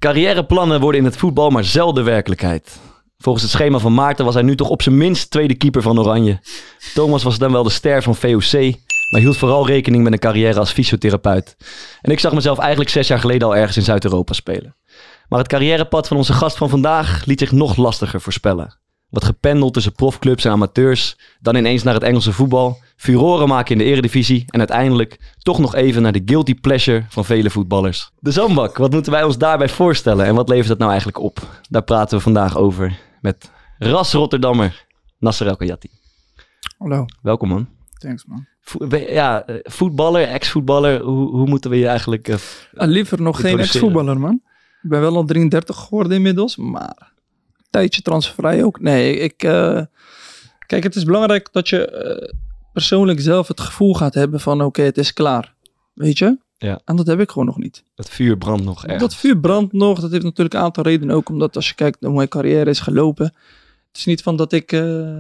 Carrièreplannen worden in het voetbal maar zelden werkelijkheid. Volgens het schema van Maarten was hij nu toch op zijn minst tweede keeper van Oranje. Thomas was dan wel de ster van VOC, maar hield vooral rekening met een carrière als fysiotherapeut. En ik zag mezelf eigenlijk 6 jaar geleden al ergens in Zuid-Europa spelen. Maar het carrièrepad van onze gast van vandaag liet zich nog lastiger voorspellen. Wat gependeld tussen profclubs en amateurs, dan ineens naar het Engelse voetbal, furoren maken in de eredivisie en uiteindelijk toch nog even naar de guilty pleasure van vele voetballers. De zandbak, wat moeten wij ons daarbij voorstellen en wat levert dat nou eigenlijk op? Daar praten we vandaag over met ras Rotterdammer Nasser El Khayyati. Hallo. Welkom man. Thanks man. Voetballer, ex-voetballer, hoe moeten we je eigenlijk liever nog geen ex-voetballer man. Ik ben wel al 33 geworden inmiddels, maar tijdje transfervrij ook. Nee, kijk, het is belangrijk dat je persoonlijk zelf het gevoel gaat hebben van oké, het is klaar. Weet je? Ja. En dat heb ik gewoon nog niet. Het vuur brandt nog ergens. Dat vuur brandt nog. Dat heeft natuurlijk een aantal redenen ook. Omdat als je kijkt hoe mijn carrière is gelopen. Het is niet van dat ik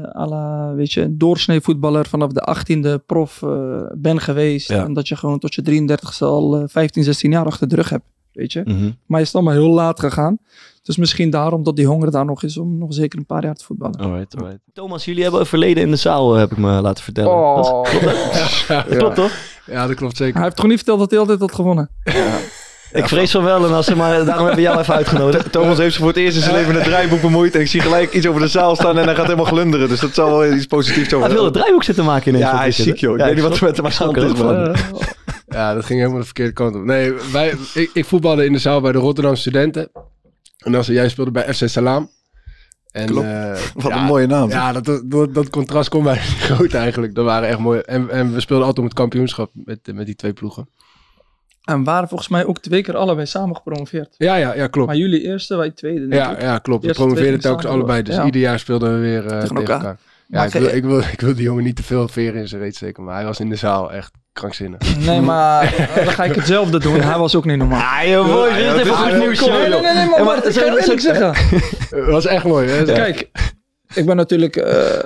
een doorsnee voetballer vanaf de 18e prof ben geweest. Ja. En dat je gewoon tot je 33ste al 15, 16 jaar achter de rug hebt. Weet je? Mm-hmm. Maar je is allemaal heel laat gegaan. Dus misschien daarom dat die honger daar nog is om nog zeker een paar jaar te voetballen. Alright. Thomas, jullie hebben een verleden in de zaal, heb ik me laten vertellen. Oh. Dat klopt toch? Ja, dat klopt zeker. Hij heeft toch niet verteld dat hij altijd had gewonnen? Ja. Ik vrees van wel, maar daarom hebben we jou even uitgenodigd. Thomas heeft zich voor het eerst in zijn leven met het draaiboek bemoeid. En ik zie gelijk iets over de zaal staan en hij gaat helemaal glunderen. Dus dat zal wel iets positiefs over. Hij wil het draaiboek zitten maken ineens. Ja, hij is ziek joh. Ik weet niet wat er met hem aan de hand is. Ja, dat ging helemaal de verkeerde kant op. Nee, ik voetbalde in de zaal bij de Rotterdamse studenten. En jij speelde bij FC Salam. En, klopt. Wat een mooie naam. Ja, dat contrast kon mij niet groot eigenlijk. Dat waren echt mooi. En we speelden altijd om het kampioenschap met die 2 ploegen. En waren volgens mij ook 2 keer allebei samen gepromoveerd. Ja, klopt. Maar jullie eerste, wij tweede. Ja, klopt. We Eerste, promoveerden tweede telkens samen. allebei. Dus ieder jaar speelden we weer tegen elkaar. Ja, ik wil die jongen niet te veel veren in zijn reet steken. Maar hij was in de zaal echt krankzinnig. Nee, maar dan ga ik hetzelfde doen. Hij was ook niet normaal. Ah, joh, mooi. Dit is even goed nieuws. Nee, maar dat kan ik eerlijk zeggen. Het was echt mooi. Hè? Kijk, ik ben natuurlijk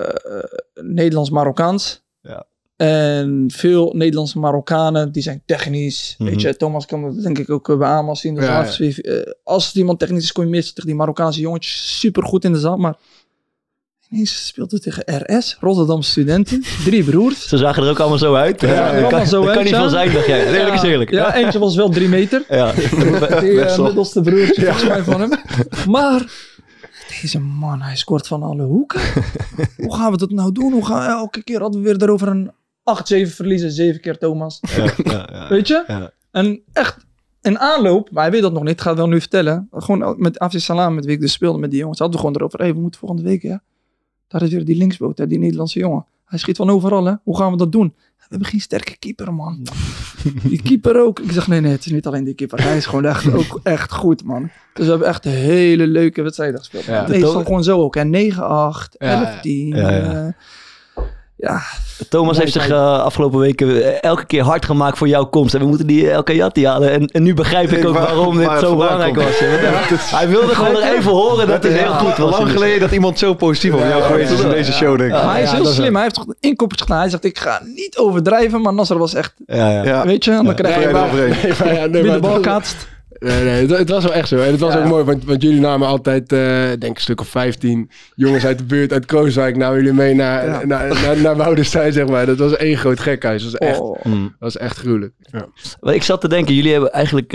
Nederlands-Marokkaans. Ja. En veel Nederlandse Marokkanen, die zijn technisch. Weet je, Thomas kan dat denk ik ook beamen als hij in de zaal is. Als iemand technisch is, kon je meestal tegen die Marokkaanse jongetjes super goed in de zaal. Maar ineens speelde tegen RS, Rotterdamse studenten. 3 broers. Ze zagen er ook allemaal zo uit. Dat kan niet veel zijn, dacht jij. Eerlijk is eerlijk. Ja, eentje was wel 3 meter. Ja. Die middelste broertje, volgens mij van hem. Maar deze man, hij scoort van alle hoeken. Hoe gaan we dat nou doen? Elke keer hadden we weer erover een 8-7 verliezen, 7 keer Thomas. Ja. Weet je? Ja. En echt een aanloop, maar hij weet dat nog niet, ik ga het wel nu vertellen. Gewoon met FC Salam, met wie ik dus speelde met die jongens, hadden we gewoon erover. Hey, we moeten volgende week, ja. Daar is weer die linksboot, hè, die Nederlandse jongen. Hij schiet van overal, hè. Hoe gaan we dat doen? We hebben geen sterke keeper, man. Die keeper ook. Ik zeg, nee, het is niet alleen die keeper. Hij is gewoon ook echt goed, man. Dus we hebben echt een hele leuke wedstrijden gespeeld. Ja. Meestal gewoon zo ook, hè. 9-8, 11-10. Ja. Thomas heeft zich afgelopen weken elke keer hard gemaakt voor jouw komst. En we moeten die El Khayyati halen. En nu begrijp ik ook waarom dit zo belangrijk was. Hij wilde gewoon er even horen dat het heel goed was. Lang geleden dat iemand zo positief over jou geweest is in deze show, denk ik. Hij is heel slim. Hij heeft toch een inkoppertje gedaan. Hij zegt, ik ga niet overdrijven. Maar Nasser was echt... Weet je, dan krijg je wie de bal kaatst. Nee, het was wel echt zo. En het was ook mooi, want jullie namen altijd, denk een stuk of 15 jongens uit de buurt, uit Krooswijk, namen jullie mee naar Woudenstein, zeg maar. Dat was één groot gekhuis. Dat was echt gruwelijk. Ja. Ik zat te denken, jullie hebben eigenlijk,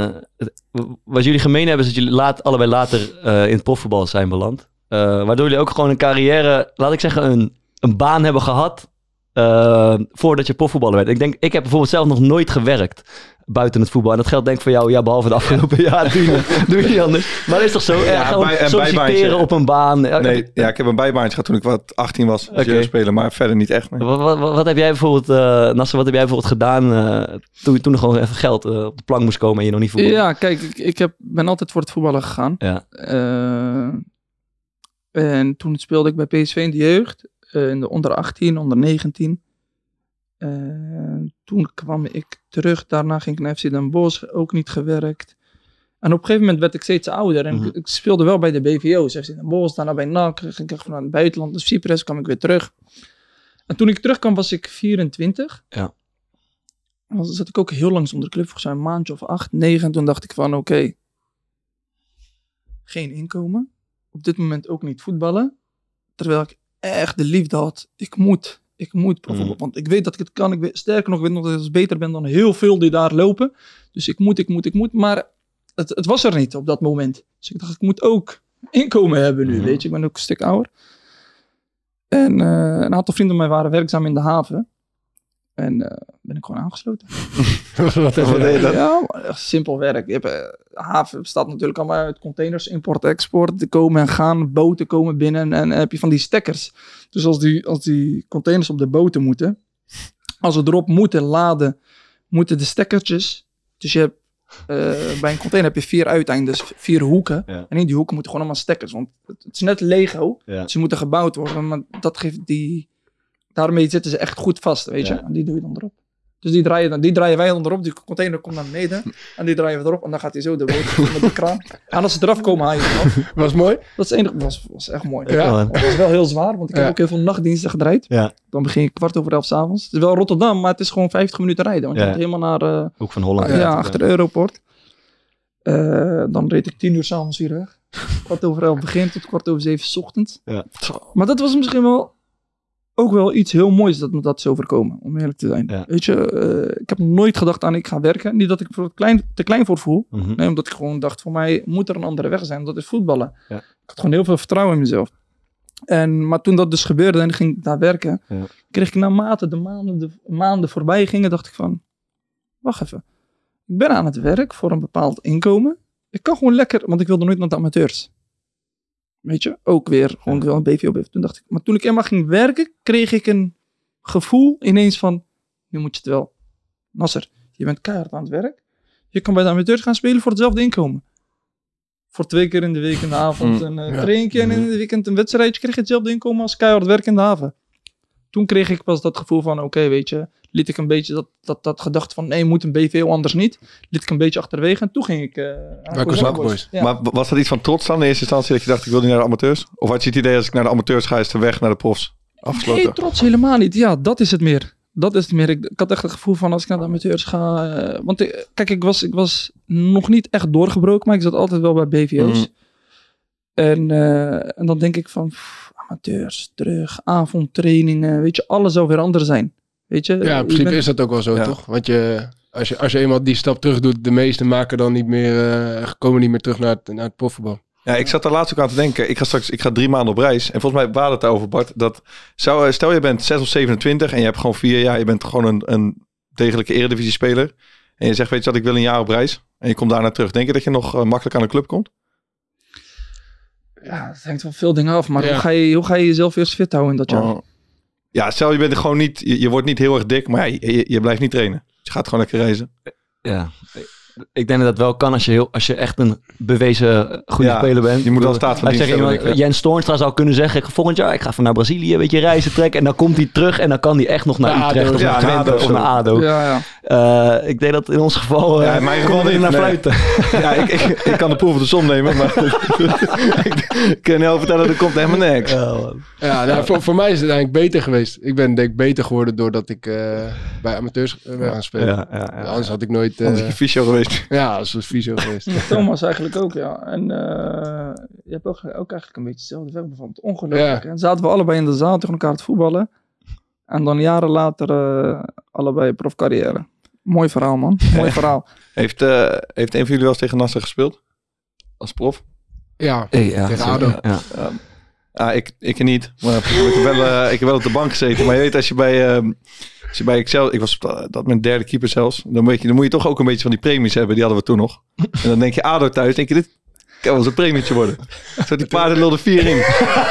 wat jullie gemeen hebben, is dat jullie allebei later in het profvoetbal zijn beland. Waardoor jullie ook gewoon een carrière, laat ik zeggen, een baan hebben gehad voordat je profvoetballer werd. Ik heb bijvoorbeeld zelf nog nooit gewerkt buiten het voetbal. En dat geldt denk ik voor jou, behalve de afgelopen jaar doe je niet anders. Maar dat is toch zo? Gewoon solliciteren op een baan. Nee, ik heb een bijbaantje gehad toen ik 18 was. Spelen, maar verder niet echt. Nee. Wat heb jij bijvoorbeeld, Nasser, gedaan toen er gewoon even geld op de plank moest komen en je nog niet voetbalde? Ja, kijk, ik ben altijd voor het voetballen gegaan. Ja. En toen speelde ik bij PSV in de jeugd. In de onder 18, onder 19. Toen kwam ik terug. Daarna ging ik naar FC Den Bosch. Ook niet gewerkt. En op een gegeven moment werd ik steeds ouder. En ik speelde wel bij de BVO's. FC Den Bosch, daarna bij NAC. Ging ik naar het buitenland. Dus Cyprus kwam ik weer terug. En toen ik terugkwam was ik 24. Ja. En dan zat ik ook heel lang zonder club. Volgens mij een maandje of 8, 9. En toen dacht ik van oké. geen inkomen. Op dit moment ook niet voetballen. Terwijl ik echt de liefde had. Ik moet profvoetbal. Want ik weet dat ik het kan. Sterker nog, ik weet nog dat ik beter ben dan heel veel die daar lopen. Dus ik moet. Maar het was er niet op dat moment. Dus ik dacht, ik moet ook inkomen hebben nu. Weet je, ik ben ook een stuk ouder. En een aantal vrienden van mij waren werkzaam in de haven. En ben ik gewoon aangesloten. Wat deed je dan? Ja, simpel werk. De haven bestaat natuurlijk allemaal uit containers, import, export. Die komen en gaan, boten komen binnen en heb je van die stekkers. Dus als die containers op de boten moeten, als ze erop moeten laden, moeten de stekkertjes. Dus je hebt, bij een container heb je 4 uiteindes, 4 hoeken. Ja. En in die hoeken moeten gewoon allemaal stekkers. Want het is net Lego. Ja. Dus ze moeten gebouwd worden. Maar dat geeft daarmee zitten ze echt goed vast, weet je. En die doe je dan erop. Dus die draaien wij dan erop. Die container komt naar beneden. En die draaien we erop. En dan gaat hij zo de boot met de kraan. En als ze eraf komen, haal je het af. Was mooi? Dat is het enige. Was echt mooi. Ja. Het was wel heel zwaar. Want ik heb ook heel veel nachtdiensten gedraaid. Ja. Dan begin ik 11:15 s'avonds. Het is wel Rotterdam, maar het is gewoon 50 minuten rijden. Want je gaat helemaal naar... Hoek van Holland. Achter de Europort. Dan reed ik 10 uur s'avonds hier weg. 11:15 begin tot 6:15 's ochtends. Ja. Maar dat was misschien wel... ook wel iets heel moois dat me dat is overkomen, om eerlijk te zijn. Ja. Weet je, ik heb nooit gedacht aan ik ga werken. Niet dat ik er te klein voor voel. Nee, omdat ik gewoon dacht, voor mij moet er een andere weg zijn. Dat is voetballen. Ja. Ik had gewoon heel veel vertrouwen in mezelf. Maar toen dat dus gebeurde en ik ging daar werken, kreeg ik naarmate de maanden voorbij gingen, dacht ik van, wacht even. Ik ben aan het werk voor een bepaald inkomen. Ik kan gewoon lekker, want ik wilde nooit naar de amateurs. Weet je, ook weer gewoon wel een BVO. Toen dacht ik, maar toen ik eenmaal ging werken, kreeg ik een gevoel ineens van, nu moet je het wel. Nasser, je bent keihard aan het werk. Je kan bij de amateurs gaan spelen voor hetzelfde inkomen. Voor 2 keer in de week in de avond een traintje en in de weekend een wedstrijdje krijg je hetzelfde inkomen als keihard werk in de haven. Toen kreeg ik pas dat gevoel van, oké, weet je, liet ik een beetje dat gedachte van, nee, moet een BVO anders niet. Liet ik een beetje achterwege en toen ging ik... Maar was dat iets van trots dan in eerste instantie dat je dacht, ik wil niet naar de amateurs? Of had je het idee, als ik naar de amateurs ga, is de weg naar de profs afgesloten? Nee, trots helemaal niet. Ja, dat is het meer. Ik had echt het gevoel van, als ik naar de amateurs ga... want kijk, ik was nog niet echt doorgebroken, maar ik zat altijd wel bij BVO's. En dan denk ik van... amateurs, terug, avondtrainingen, weet je, alles zou weer anders zijn. Weet je? Ja, in principe is dat ook wel zo, toch? Want als je eenmaal die stap terug doet, de meesten maken dan niet meer, komen niet meer terug naar het profvoetbal. Ja, ik zat daar laatst ook aan te denken. Ik ga 3 maanden op reis. En volgens mij waren het daarover, Bart. Stel je bent 6 of 27 en je hebt gewoon 4 jaar. Je bent gewoon een degelijke eredivisie-speler. En je zegt, weet je wat, ik wil een jaar op reis. En je komt daarna terug. Denk je dat je nog makkelijk aan een club komt? Ja, het hangt van veel dingen af. Maar hoe ga je jezelf eerst fit houden in dat jaar? Ja, stel je bent er gewoon niet... Je wordt niet heel erg dik, maar je blijft niet trainen. Je gaat gewoon lekker reizen. Ja, ik denk dat dat wel kan als je echt een bewezen goede speler bent. Je moet wel staat van dienst hebben. Jens Toornstra zou kunnen zeggen, volgend jaar, ik ga van naar Brazilië een beetje reizen trekken. En dan komt hij terug en dan kan hij echt nog naar Utrecht of naar Twente of naar ADO. Ja. Ik denk dat in ons geval... in mijn geval niet naar fluiten. Ja, ik kan de proef op de som nemen, maar ik kan heel vertellen, er komt helemaal niks. Voor mij is het eigenlijk beter geweest. Ik ben denk ik beter geworden doordat ik bij amateurs ben gaan spelen. Anders had ik nooit... Anders is je fysio geweest. Ja, dat was fysio geweest. Thomas eigenlijk ook, ja. En je hebt ook eigenlijk een beetje hetzelfde weg bevonden. Ongelukkig. Ja. En zaten we allebei in de zaal tegen elkaar te voetballen. En dan jaren later allebei profcarrière. Mooi verhaal, man. Mooi verhaal. Heeft een van jullie wel eens tegen Nasser gespeeld? Als prof? Ja, tegen ADO. Ja. Ik niet. Maar ik heb wel op de bank gezeten. Maar je weet, als je bij Excel, ik was dat mijn 3e keeper zelfs, dan moet je toch ook een beetje van die premies hebben. Die hadden we toen nog. En dan denk je ADO thuis, denk je, dit kan wel eens een premietje worden. Zo die paarden lulde 4 in.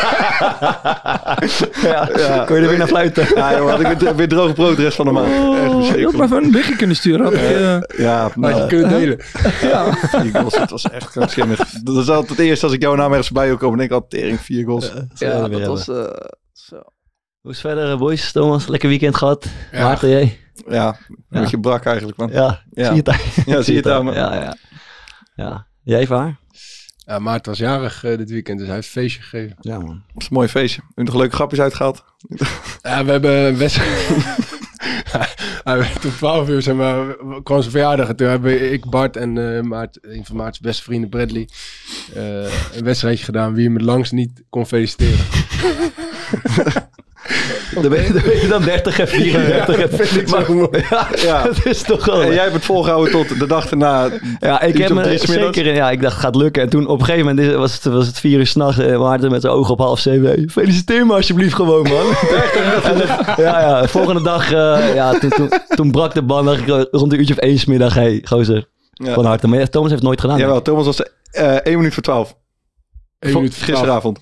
Kon je er weer naar fluiten? Ja, joh, had ik weer droge brood de rest van de maand. Je had maar even een berichtje kunnen sturen. Had je kunnen delen. Het was echt krankzinnig. Dat is altijd het eerste als ik jouw naam ergens bij wil komen. Denk ik altijd tering 4 goals. Dat was zo. Hoe is het verder, boys? Thomas, lekker weekend gehad. Maarten, jij? Ja, een beetje brak eigenlijk. Man. Ja. Zie je het daar? Ja, zie je het aan me. Ja. Jij, Vaar? Ja, Maarten was jarig dit weekend, dus hij heeft een feestje gegeven. Ja, man. Dat is een mooi feestje. Heb je nog leuke grapjes uitgehaald? Ja, we hebben een wedstrijd... Hij werd om 12 uur, zeg maar, kwam zijn verjaardag. En toen hebben ik, Bart en een van Maart's beste vrienden, Bradley, een wedstrijdje gedaan wie hem het langst niet kon feliciteren. Dan ben je dan 30 en 34. Ja, dat vind ik zo mooi. Ja. Dat is toch wel... En jij hebt het volgehouden tot de dag erna. Ja, ik heb me zeker... Ja, ik dacht, het gaat lukken. En toen op een gegeven moment was het 4 uur 's nachts. Maarten met zijn ogen op 6:30. Hey, feliciteer me alsjeblieft gewoon, man. Ja, volgende dag... toen brak de band. Dacht ik rond een uurtje of 1 's middag. Hey, gozer. Van harte. Maar Thomas heeft het nooit gedaan. Jawel, Thomas was 1 minuut voor 12. Gisteravond.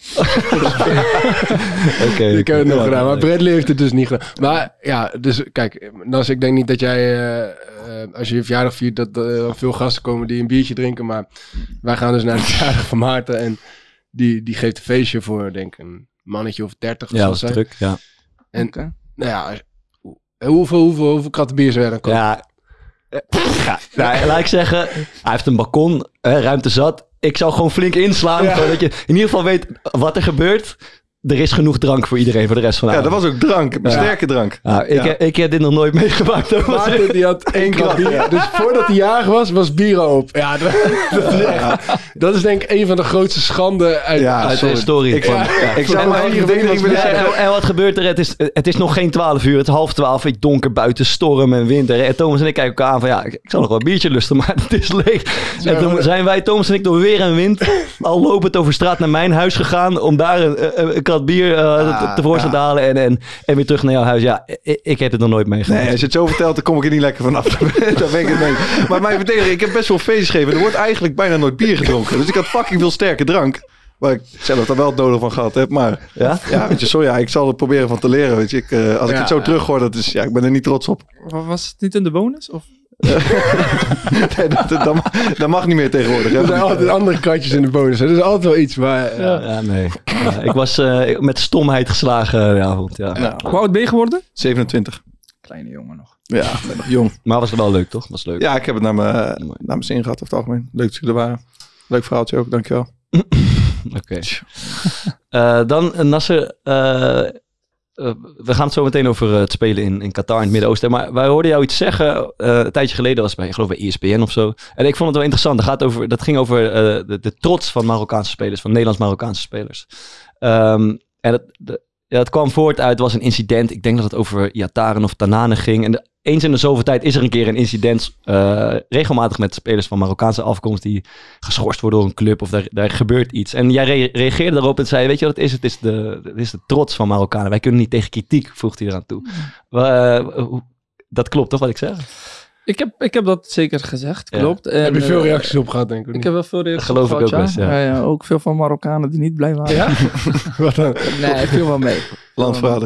Okay, ik heb het nog gedaan, maar Bradley heeft het dus niet gedaan. Maar ja, dus kijk, Nas, ik denk niet dat jij, als je verjaardag viert, dat veel gasten komen die een biertje drinken. Maar wij gaan dus naar de verjaardag van Maarten en die geeft een feestje voor, denk ik, een mannetje of 30. Ja, dat is druk, ja. En nou ja, hoeveel kratten bier zou jij dan kopen? Ja, laat ik zeggen, hij heeft een balkon, ruimte zat. Ik zou gewoon flink inslaan. Ja. Dat je in ieder geval weet wat er gebeurt. Er is genoeg drank voor iedereen voor de rest van de avond. Ja, dat was ook drank. Sterke drank. Ja, ik heb dit nog nooit meegemaakt. Maarten, die had 1 krat bier. Ja. Dus voordat hij jarig was bier op. Ja, dat is denk ik een van de grootste schanden uit de historie. Ik zou maar eigen dingen willen zeggen. En wat gebeurt er? Het is nog geen 12 uur. Het is 11:30. Donker buiten, storm en winter. En Thomas en ik kijken elkaar aan van ik zal nog wel een biertje lusten, maar het is leeg. En toen zijn wij, Thomas en ik, door weer en wind al lopend over straat naar mijn huis gegaan om daar een krat bier tevoorschijn te halen en weer terug naar jouw huis. Ja, ik heb het nog nooit meegemaakt. Nee, als je het zo vertelt, dan kom ik er niet lekker vanaf. Daar ben ik het mee. Maar mijn verdediger, ik heb best wel feestjes gegeven. Er wordt eigenlijk bijna nooit bier gedronken. Dus ik had fucking veel sterke drank. Waar ik zelf er wel het nodig van gehad heb. Maar weet je, ik zal er proberen van te leren. Weet je. Als ik het zo terughoor, ik ben er niet trots op. Was het niet in de bonus? Of? Nee, dat mag niet meer tegenwoordig. Er zijn altijd andere kratjes in de bonus. Hè? Dat is altijd wel iets. Maar, nee. Ik was met stomheid geslagen de avond. Ja. Hoe oud ben je geworden? 27. Kleine jongen nog. Ja, ik ben nog jong. Maar was het wel leuk, toch? Was leuk. Ja, ik heb het naar mijn zin gehad over het algemeen. Leuk dat jullie er waren. Leuk verhaaltje ook, dankjewel. Oké. Dan Nasser... we gaan het zo meteen over het spelen in Qatar in het Midden-Oosten. Maar wij hoorden jou iets zeggen. Een tijdje geleden was ik geloof bij ESPN of zo. En ik vond het wel interessant. Dat ging over de trots van Marokkaanse spelers. Van Nederlands-Marokkaanse spelers. Het kwam voort uit, het was een incident. Ik denk dat het over Iataren of Tanane ging. En eens in de zoveel tijd is er een keer een incident. Regelmatig met spelers van Marokkaanse afkomst die geschorst worden door een club. Of daar gebeurt iets. En jij reageerde daarop en zei, weet je wat het is? Het is de trots van Marokkanen. Wij kunnen niet tegen kritiek, voegt hij eraan toe. Dat klopt toch wat ik zeg? Ik heb dat zeker gezegd, klopt. En, heb je veel reacties op gehad, denk ik? Ik heb wel veel reacties geloof op ik gehad, ook best, ja. Ook veel van Marokkanen die niet blij waren. Ja? Wat dan? Nee, viel wel mee. Landvader.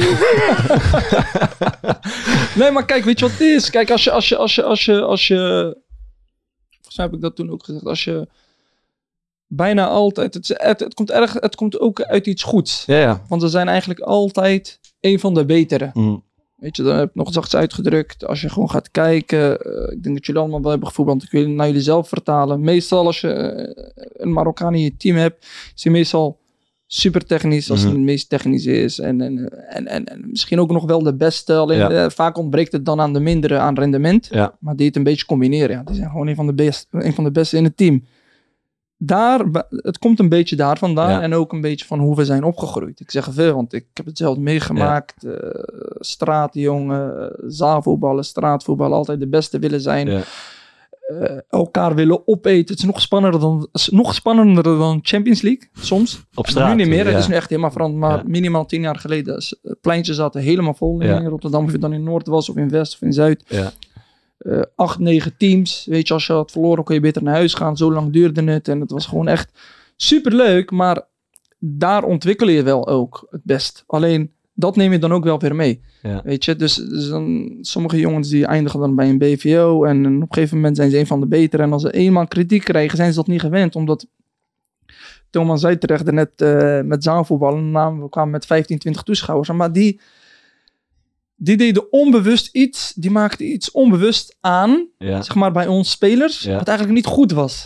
Nee, maar kijk, weet je wat het is? Kijk, als je volgens mij heb ik dat toen ook gezegd. Als je bijna altijd... Het komt ook uit iets goeds. Ja. Want ze zijn eigenlijk altijd een van de betere. Weet je, dan heb ik nog zachts uitgedrukt. Als je gewoon gaat kijken. Ik denk dat jullie allemaal wel hebben gevoetbald. Ik wil naar jullie zelf vertalen. Meestal als je een Marokkaan in je team hebt. Is hij meestal super technisch. Als hij het meest technisch is. En misschien ook nog wel de beste. Alleen vaak ontbreekt het dan aan de mindere aan rendement. Ja. Maar die het een beetje combineren. Ja, die zijn gewoon een van de beste in het team. Het komt een beetje daar vandaan en ook een beetje van hoe we zijn opgegroeid. Ik zeg veel, want ik heb het zelf meegemaakt. Ja. Straatjongen, zaalvoetballen, straatvoetballen, altijd de beste willen zijn. Ja. Elkaar willen opeten. Het is nog spannender dan Champions League, soms. Op straat. Nu niet meer, het is nu echt helemaal veranderd. Maar minimaal 10 jaar geleden, het pleintje zaten helemaal vol in Rotterdam. Of je dan in Noord was, of in West, of in Zuid. Ja. 8, 9 teams. Weet je, als je had verloren kon je beter naar huis gaan. Zo lang duurde het. En het was gewoon echt superleuk. Maar daar ontwikkel je wel ook het best. Alleen, dat neem je dan ook wel weer mee. Ja. Weet je, dus dan, sommige jongens die eindigen dan bij een BVO. En op een gegeven moment zijn ze een van de betere. En als ze eenmaal kritiek krijgen, zijn ze dat niet gewend. Omdat, Thomas zei terecht net met zaalvoetballen. We kwamen met 15, 20 toeschouwers. Maar die deden onbewust iets, die maakten iets onbewust aan, zeg maar bij ons spelers, wat eigenlijk niet goed was.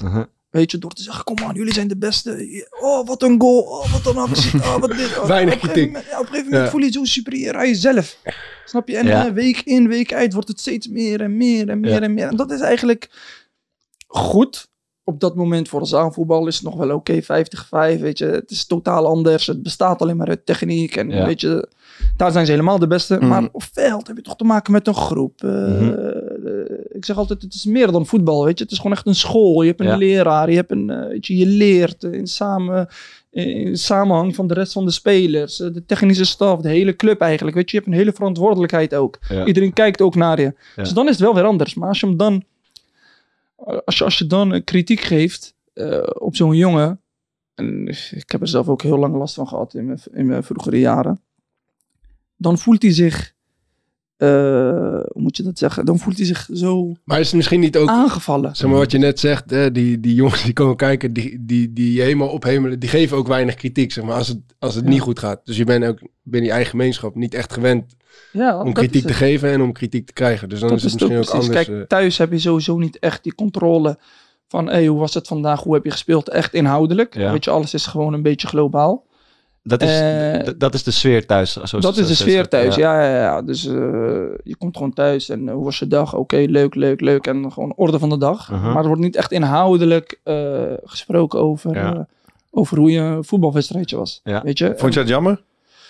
Weet je, door te zeggen, kom aan, jullie zijn de beste. Oh, wat een goal. Oh, wat een actie. Oh, wat dit. Weinig kritiek. Op een gegeven moment voel je zo superieur aan jezelf. Snap je? En week in, week uit wordt het steeds meer en meer en meer en meer. En dat is eigenlijk goed. Op dat moment voor zaalvoetbal is het nog wel oké, 50-5, weet je. Het is totaal anders. Het bestaat alleen maar uit techniek. En weet je, daar zijn ze helemaal de beste. Maar op veld heb je toch te maken met een groep. Ik zeg altijd, het is meer dan voetbal, weet je. Het is gewoon echt een school. Je hebt een leraar. Je hebt weet je leert in samenhang van de rest van de spelers. De technische staf, de hele club eigenlijk. Weet je, je hebt een hele verantwoordelijkheid ook. Ja. Iedereen kijkt ook naar je. Ja. Dus dan is het wel weer anders. Maar als je hem dan... Als je dan kritiek geeft op zo'n jongen, en ik heb er zelf ook heel lang last van gehad in mijn vroegere jaren, dan voelt hij zich, hoe moet je dat zeggen, dan voelt hij zich zo maar is het misschien niet ook aangevallen. Zeg maar wat je net zegt, die jongens die komen kijken, die helemaal ophemelen, die geven ook weinig kritiek, zeg maar, als het niet goed gaat. Dus je bent ook binnen je eigen gemeenschap niet echt gewend om kritiek te geven en om kritiek te krijgen. Dus dan is het misschien ook anders. Kijk, thuis heb je sowieso niet echt die controle van, hoe was het vandaag, hoe heb je gespeeld, echt inhoudelijk. Ja. Weet je, alles is gewoon een beetje globaal. Dat is de sfeer thuis. Dat is de sfeer thuis, ja. Dus je komt gewoon thuis en hoe was je dag? Oké, leuk. En gewoon orde van de dag. Maar er wordt niet echt inhoudelijk gesproken over hoe je een voetbalwedstrijdje was. Ja. Weet je? Vond je dat jammer?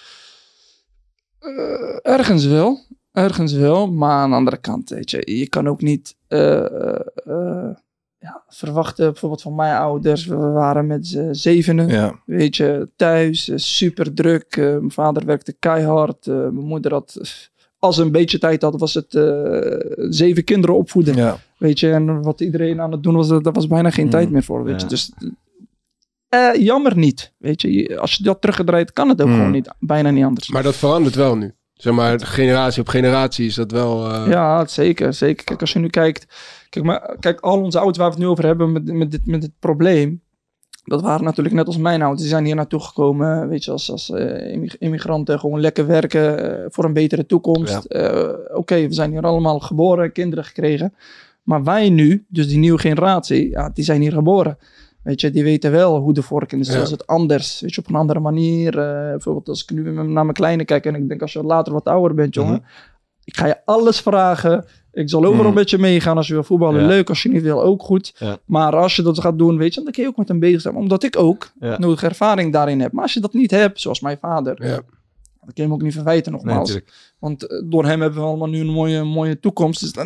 Ergens wel, maar aan de andere kant, weet je kan ook niet verwachten, bijvoorbeeld van mijn ouders, we waren met z'n 7, weet je, thuis, super druk, mijn vader werkte keihard, mijn moeder had, als ze een beetje tijd had, was het 7 kinderen opvoeden, weet je, en wat iedereen aan het doen was, daar was bijna geen tijd meer voor, weet je, dus... jammer niet, weet je. Als je dat teruggedraaid, kan het ook gewoon niet, bijna niet anders. Maar dat verandert wel nu. Zeg maar, generatie op generatie is dat wel... Ja, zeker. Kijk, als je nu kijkt... Kijk, al onze ouders waar we het nu over hebben met dit probleem... Dat waren natuurlijk net als mijn ouders. Die zijn hier naartoe gekomen, weet je, als immigranten. Gewoon lekker werken voor een betere toekomst. Ja. Oké, we zijn hier allemaal geboren, kinderen gekregen. Maar wij nu, dus die nieuwe generatie, die zijn hier geboren. Weet je, die weten wel hoe de vork in de steel zit anders. Weet je, op een andere manier. Bijvoorbeeld als ik nu naar mijn kleine kijk en ik denk als je later wat ouder bent, jongen. Ik ga je alles vragen. Ik zal overal met je meegaan als je wil voetballen. Leuk, als je niet wil, ook goed. Ja. Maar als je dat gaat doen, weet je, dan kun je ook met hem bezig zijn. Omdat ik ook nodige ervaring daarin heb. Maar als je dat niet hebt, zoals mijn vader, dan kun je hem ook niet verwijten nogmaals. Nee, want door hem hebben we allemaal nu een mooie toekomst. Dus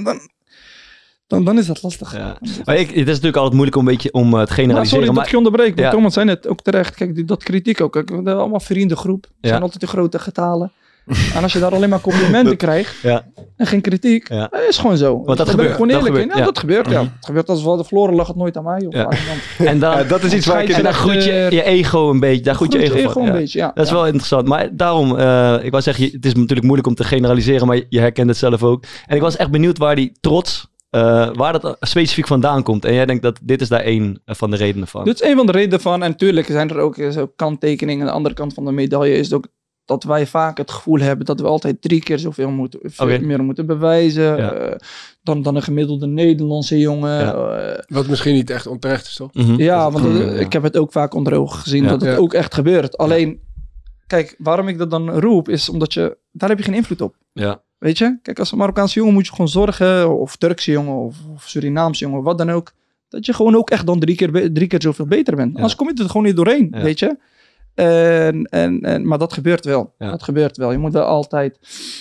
dan is dat lastig. Ja. Maar het is natuurlijk altijd moeilijk om het generaliseren. Sorry dat ik je onderbreek. Maar Thomas zei net ook terecht. Kijk, dat kritiek ook. Kijk, we hebben allemaal vriendengroep. Het zijn altijd de grote getalen. En als je daar alleen maar complimenten krijgt en geen kritiek, is gewoon zo. Want dat gebeurt. Gewoon eerlijk in. Ja, dat gebeurt. Ja. Het gebeurt als we hadden verloren, lag het nooit aan mij. Of aan en dan, dat is iets waar je... En dan groeit je ego een beetje. Daar groeit je ego van. Een beetje, dat is wel interessant. Maar daarom, ik wou zeggen, het is natuurlijk moeilijk om te generaliseren, maar je herkent het zelf ook. En ik was echt benieuwd waar die trots... waar dat specifiek vandaan komt. En jij denkt dat dit is daar één van de redenen van. Dit is één van de redenen van. En natuurlijk zijn er ook kanttekeningen. Aan de andere kant van de medaille is het ook dat wij vaak het gevoel hebben dat we altijd 3 keer zoveel meer moeten bewijzen. Dan een gemiddelde Nederlandse jongen. Wat misschien niet echt onterecht is, toch? Ja, want ik heb het ook vaak onder ogen gezien dat het ook echt gebeurt. Alleen, kijk, waarom ik dat dan roep is omdat daar heb je geen invloed op. Ja. Weet je? Kijk, als een Marokkaanse jongen moet je gewoon zorgen, of Turkse jongen, of Surinaamse jongen, wat dan ook, dat je gewoon ook echt dan 3 keer zoveel beter bent. Anders kom je er gewoon niet doorheen, weet je? Maar dat gebeurt wel. Ja. Dat gebeurt wel. Je moet wel altijd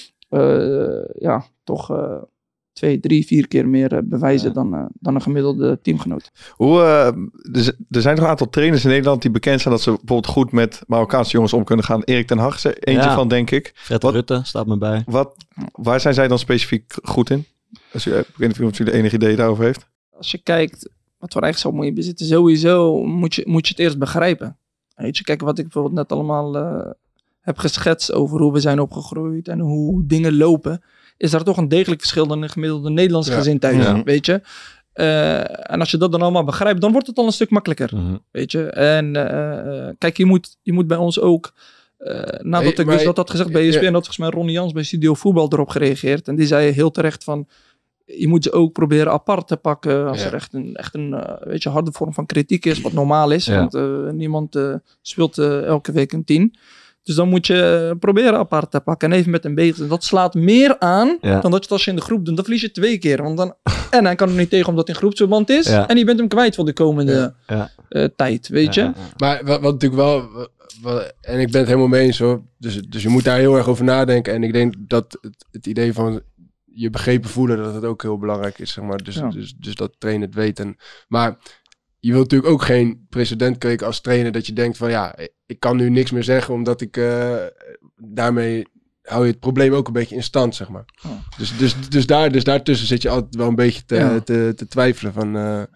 toch 2, 3, 4 keer meer bewijzen dan een gemiddelde teamgenoot. Er zijn nog een aantal trainers in Nederland die bekend zijn dat ze bijvoorbeeld goed met Marokkaanse jongens om kunnen gaan. Erik ten Hag is er eentje van, denk ik. Fred Rutte staat me bij. Waar zijn zij dan specifiek goed in? Ik weet niet of jullie enig idee daarover heeft. Als je kijkt wat voor eigenschappen moet je bezitten, sowieso moet je het eerst begrijpen. Weet je, kijk wat ik bijvoorbeeld net allemaal heb geschetst over hoe we zijn opgegroeid en hoe dingen lopen. Is daar toch een degelijk verschil dan een gemiddelde Nederlandse gezin thuis, weet je. En als je dat dan allemaal begrijpt, dan wordt het al een stuk makkelijker, weet je. En kijk, je moet bij ons ook, nadat ik dus dat had gezegd bij ESPN, had volgens mij Ronnie Jans bij Studio Voetbal erop gereageerd. En die zei heel terecht van, je moet ze ook proberen apart te pakken als er echt een harde vorm van kritiek is, wat normaal is. Want niemand speelt elke week een 10. Dus dan moet je proberen apart te pakken en even met een beetje. Dat slaat meer aan dan dat je het als je in de groep doet. Dan verlies je 2 keer. Want dan, en hij kan er niet tegen omdat hij in groepsverband is. Ja. En je bent hem kwijt voor de komende tijd, weet je. Maar wat natuurlijk wel... En ik ben het helemaal mee eens hoor. Dus je moet daar heel erg over nadenken. En ik denk dat het idee van je begrepen voelen, dat het ook heel belangrijk is, zeg maar. Dus dat trainer het weet. Maar je wilt natuurlijk ook geen precedent kweken als trainer dat je denkt van ja, ik kan nu niks meer zeggen omdat ik daarmee hou je het probleem ook een beetje in stand, zeg maar. Dus daartussen zit je altijd wel een beetje te twijfelen van...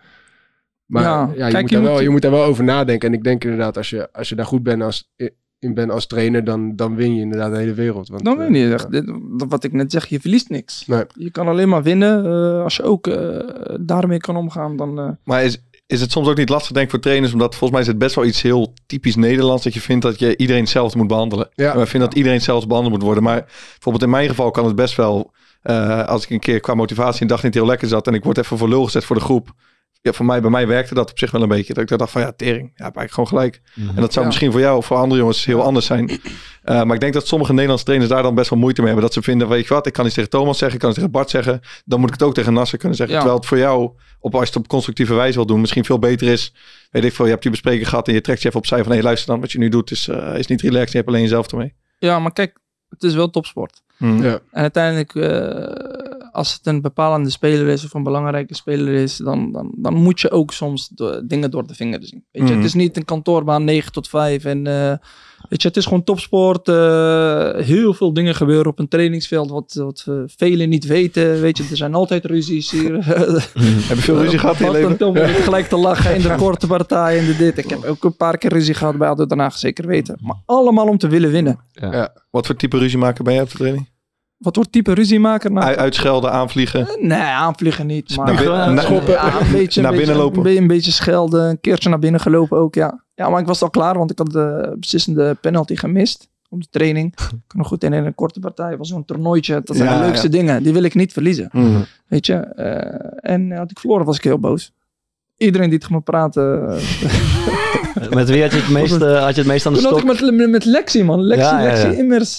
Maar je moet daar wel over nadenken. En ik denk inderdaad, als je daar goed bent als trainer, dan win je inderdaad de hele wereld. Want, dan win je echt. Wat ik net zeg, je verliest niks. Nee. Je kan alleen maar winnen. Als je ook daarmee kan omgaan, dan... Maar is het soms ook niet lastig, denk ik, voor trainers? Omdat volgens mij is het best wel iets heel typisch Nederlands, dat je vindt dat je iedereen hetzelfde moet behandelen. Ja. En wij vinden dat iedereen hetzelfde behandeld moet worden. Maar bijvoorbeeld in mijn geval kan het best wel, als ik een keer qua motivatie een dag niet heel lekker zat en ik word even voor lul gezet voor de groep. Ja, bij mij werkte dat op zich wel een beetje. Dat ik dacht van ja, tering. Ja, heb ik gewoon gelijk. En dat zou misschien voor jou of voor andere jongens heel anders zijn. Maar ik denk dat sommige Nederlandse trainers daar dan best wel moeite mee hebben. Dat ze vinden, weet je wat, ik kan iets tegen Thomas zeggen, ik kan iets tegen Bart zeggen. Dan moet ik het ook tegen Nasser kunnen zeggen. Ja. Terwijl het voor jou, als je het op constructieve wijze wil doen, misschien veel beter is. Weet ik veel, je hebt die bespreking gehad en je trekt je even opzij van, hé, luister dan, wat je nu doet is niet relaxed. Je hebt alleen jezelf ermee. Ja, maar kijk, het is wel topsport. Ja. En uiteindelijk, als het een bepalende speler is of een belangrijke speler is, dan moet je ook soms dingen door de vingers zien. Weet je? Het is niet een kantoorbaan 9 tot 5 en weet je, het is gewoon topsport. Heel veel dingen gebeuren op een trainingsveld wat velen niet weten. Weet je, er zijn altijd ruzies hier. Heb je veel ruzie gehad in je leven? Tom gelijk te lachen in de korte partij en de dit. Ik heb ook een paar keer ruzie gehad bij ADO Den Haag, zeker weten. Maar allemaal om te willen winnen. Ja. Wat voor type ruziemaker ben jij op de training? Wat wordt type ruziemaker? Nou, uitschelden, aanvliegen? Nee, aanvliegen niet. Maar schoppen, naar binnen lopen? Een beetje schelden, een keertje naar binnen gelopen ook, ja. Ja, maar ik was al klaar, want ik had de beslissende penalty gemist op de training. Ik kan nog goed in een korte partij, was zo'n toernooitje. Dat zijn de leukste dingen, die wil ik niet verliezen. Weet je? En had ik verloren, was ik heel boos. Iedereen die tegen me praatte... Met wie had je het meest aan de stok? Toen had ik met Lexi, man. Lexi immers...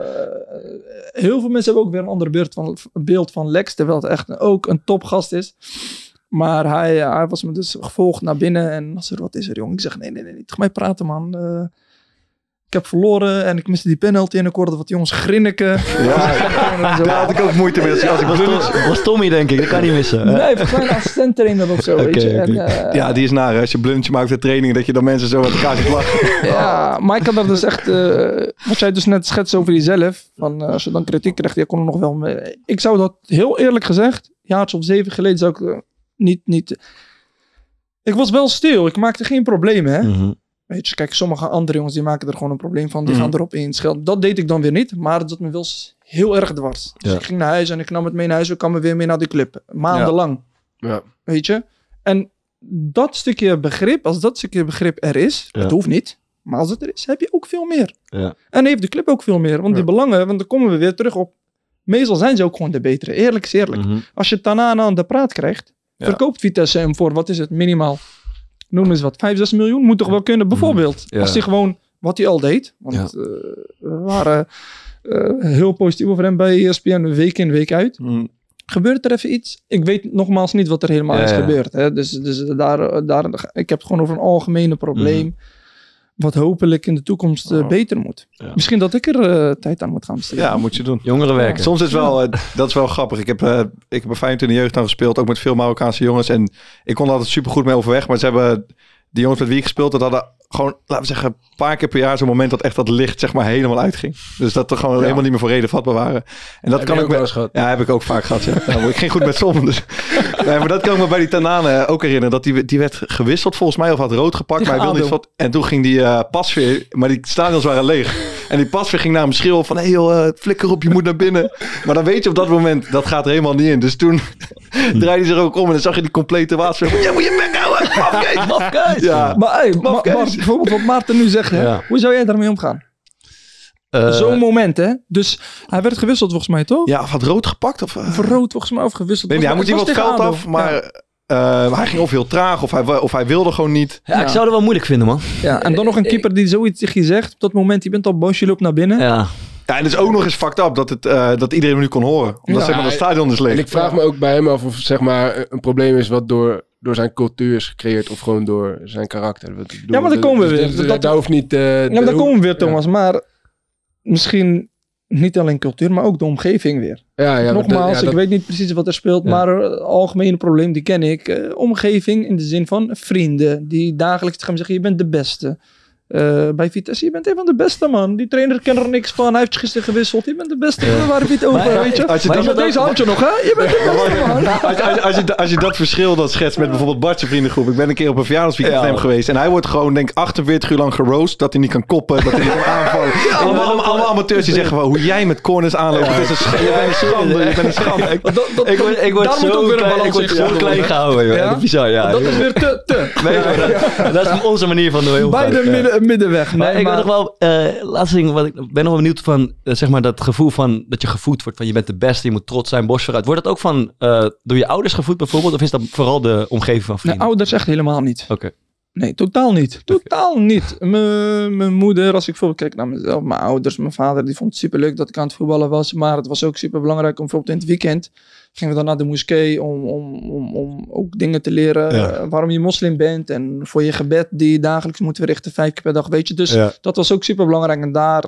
heel veel mensen hebben ook weer een ander beeld van Lex, terwijl het echt ook een topgast is. Maar hij was me dus gevolgd naar binnen en wat is er, jong? Ik zeg, nee, niet tegen mij praten, man. Ik heb verloren en ik miste die penalty en ik hoorde wat jongens grinniken. Daar had ik ook moeite mee. Als ik was Tommy, denk ik. Dat kan niet missen. Nee, voor mijn assistent-trainer of zo. Weet je. En, ja, die is naar. Als je blundje maakt de training, dat je dan mensen zo uit elkaar ziet lachen. Ja, maar ik kan dat dus echt... wat jij dus net schetst over jezelf. Van, als je dan kritiek krijgt, je kon er nog wel mee. Ik zou dat heel eerlijk gezegd, jaartje of 7 geleden zou ik niet... Ik was wel stil. Ik maakte geen problemen, hè. Weet je, kijk, sommige andere jongens die maken er gewoon een probleem van. Die gaan erop in schelden. Dat deed ik dan weer niet. Maar dat me wel heel erg dwars. Dus ik ging naar huis en ik nam het mee naar huis. Ik kwam weer mee naar de club. Maandenlang. Ja. Weet je? En dat stukje begrip, als dat stukje begrip er is. Het hoeft niet. Maar als het er is, heb je ook veel meer. Ja. En heeft de club ook veel meer. Want die belangen, want dan komen we weer terug op. Meestal zijn ze ook gewoon de betere. Eerlijk is eerlijk. Als je Tanana aan de praat krijgt. Verkoopt Vitesse hem voor, wat is het, minimaal? Noem eens wat, 5-6 miljoen moet toch wel kunnen, bijvoorbeeld. Als hij gewoon, wat hij al deed. Want we waren heel positief over hem bij ESPN, week in, week uit. Gebeurt er even iets? Ik weet nogmaals niet wat er helemaal is gebeurd. Hè? Dus daar, ik heb het gewoon over een algemene probleem. Wat hopelijk in de toekomst beter moet. Ja. Misschien dat ik er tijd aan moet gaan besteden. Ja, moet je doen. Jongeren werken. Soms is wel, dat is wel grappig. Ik heb bij Feyenoord in de jeugd aan gespeeld. Ook met veel Marokkaanse jongens. En ik kon er altijd super goed mee overweg. Maar ze hebben die jongens met wie ik gespeeld had, hadden gewoon, laten we zeggen, een paar keer per jaar zo'n moment dat echt dat licht zeg maar helemaal uitging. Dus dat er gewoon helemaal niet meer voor reden vatbaar waren. En dat kan ik wel eens gehad. Ja, heb ik ook vaak gehad. Ja. Nou, ik ging goed met sommen. Dus. Nee, maar dat kan ik me bij die Tanane ook herinneren. Dat die werd gewisseld volgens mij of had rood gepakt. Maar hij wilde iets wat. En toen ging die pasveer, maar die stadions waren leeg. En die pasveer ging naar hem schreeuwen van, hey joh, flikker op, je moet naar binnen. Maar dan weet je op dat moment, dat gaat er helemaal niet in. Dus toen draaide hij zich ook om en dan zag je die complete waasveer. Ja, moet je bek houden. Mafkees. Ja. Maar hey, bijvoorbeeld wat Maarten nu zegt, hè? Hoe zou jij daarmee omgaan? Zo'n moment, hè? Dus hij werd gewisseld volgens mij, toch? Ja, of had rood gepakt? Of rood volgens mij, of gewisseld. Nee, hij moet hier wel het veld af, maar hij ging of heel traag, of hij wilde gewoon niet. Ja, ik zou het wel moeilijk vinden, man. Ja, en dan nog een keeper die zoiets tegen je zegt. Op dat moment, je bent al boos, je loopt naar binnen. Ja. Ja, en het is ook nog eens fucked up dat iedereen hem nu kon horen. Omdat zeg maar, dat stadion is leeg. En ik vraag me ook bij hem af of zeg maar een probleem is wat door zijn cultuur is gecreëerd of gewoon door zijn karakter. Wat ik bedoel, Ja, maar dan komen we weer. Daar hoeft niet... ja, maar dan komen we weer, Thomas. Maar misschien niet alleen cultuur, maar ook de omgeving weer. Ja, nogmaals, ik weet niet precies wat er speelt, maar het algemene probleem, die ken ik. Omgeving in de zin van vrienden die dagelijks gaan zeggen, je bent de beste. Bij Vitesse, je bent een van de beste, man. Die trainer kent er niks van. Hij heeft gisteren gewisseld. Je bent de beste. Waar heb je het over, weet je? Deze handje nog, hè? Je bent de beste, man. Als je dat verschil dat schetst met bijvoorbeeld Bart's vriendengroep. Ik ben een keer op een verjaardagsweekend met hem geweest. En hij wordt gewoon, denk ik, 48 uur lang geroost. Dat hij niet kan koppen. Dat hij niet kan aanvallen. Allemaal amateurs die zeggen van hoe jij met corners aanloopt. Het is een schande. Je bent een schande. Je bent een schande. Ik word zo klein gehouden. Ja? Bizar, ja. Dat is weer te. Dat is onze manier van de heel bij de middenweg. Maar ik ben nog wel, laatste ding, ik ben nog wel benieuwd van, zeg maar dat gevoel van, dat je gevoed wordt van je bent de beste, je moet trots zijn, borst vooruit. Wordt dat ook van, door je ouders gevoed bijvoorbeeld, of is dat vooral de omgeving van vrienden? Nee, ouders echt helemaal niet. Oké. Nee, totaal niet. Totaal niet. Mijn moeder, als ik bijvoorbeeld kijk naar mezelf, mijn ouders, mijn vader, die vond het superleuk dat ik aan het voetballen was. Maar het was ook super belangrijk om bijvoorbeeld in het weekend gingen we dan naar de moskee om ook dingen te leren waarom je moslim bent. En voor je gebed die je dagelijks moet verrichten 5 keer per dag, weet je. Dus dat was ook super belangrijk. En daar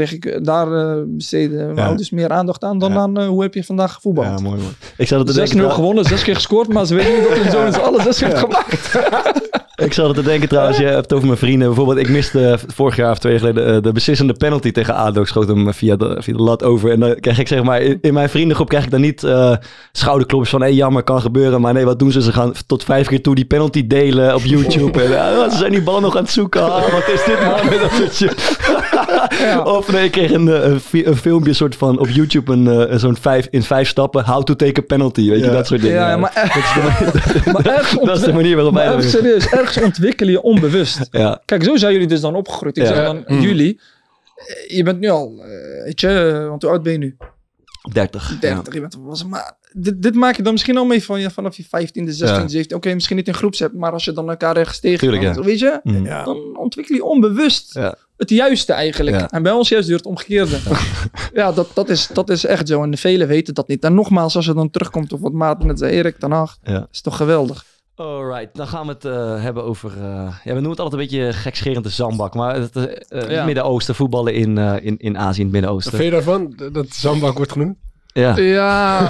besteden mijn ouders meer aandacht aan dan aan hoe heb je vandaag gevoetbald. Ja, mooi. Ik zou dat 6-0 gewonnen, 6 keer gescoord, maar ze weten niet dat hun zoon is alle 6 keer gemaakt. Ik zou het te denken trouwens, je hebt het over mijn vrienden. Bijvoorbeeld, ik miste vorig jaar of 2 jaar geleden de beslissende penalty tegen ADO. Ik schoot hem via de lat over. En dan krijg ik zeg maar, in mijn vriendengroep krijg ik dan niet schouderklopjes van, jammer, kan gebeuren. Maar nee, wat doen ze? Ze gaan tot 5 keer toe die penalty delen op YouTube. En, ze zijn die bal nog aan het zoeken. Wat is dit man? Dat soort shit. Of nee, ik kreeg een filmpje soort van op YouTube, zo'n 5 stappen. How to take a penalty. Weet je, dat soort dingen. Ja, maar dat is de manier waarop wij dat serieus, ergens ontwikkel je onbewust. Ja. Kijk, zo zijn jullie dus dan opgegroeid. Ik zeg dan, jullie, je bent nu al, weet je, want hoe oud ben je nu? 30. 30, je bent was maar dit maak je dan misschien al mee van vanaf je 15e, 16e, 17e. Oké, misschien niet in groepsapp, maar als je dan elkaar ergens tegenkomt, weet je, dan ontwikkel je onbewust het juiste eigenlijk. Ja. En bij ons juist duurt het omgekeerde. Ja, dat is echt zo. En velen weten dat niet. En nogmaals, als je dan terugkomt op wat Maarten net zei, Erik ten Hag, is toch geweldig. Alright, dan gaan we het hebben over... we noemen het altijd een beetje gekscherend de zandbak. Maar het Midden-Oosten, voetballen in Azië, in het Midden-Oosten. Wat vind je daarvan, dat zandbak wordt genoemd? Ja,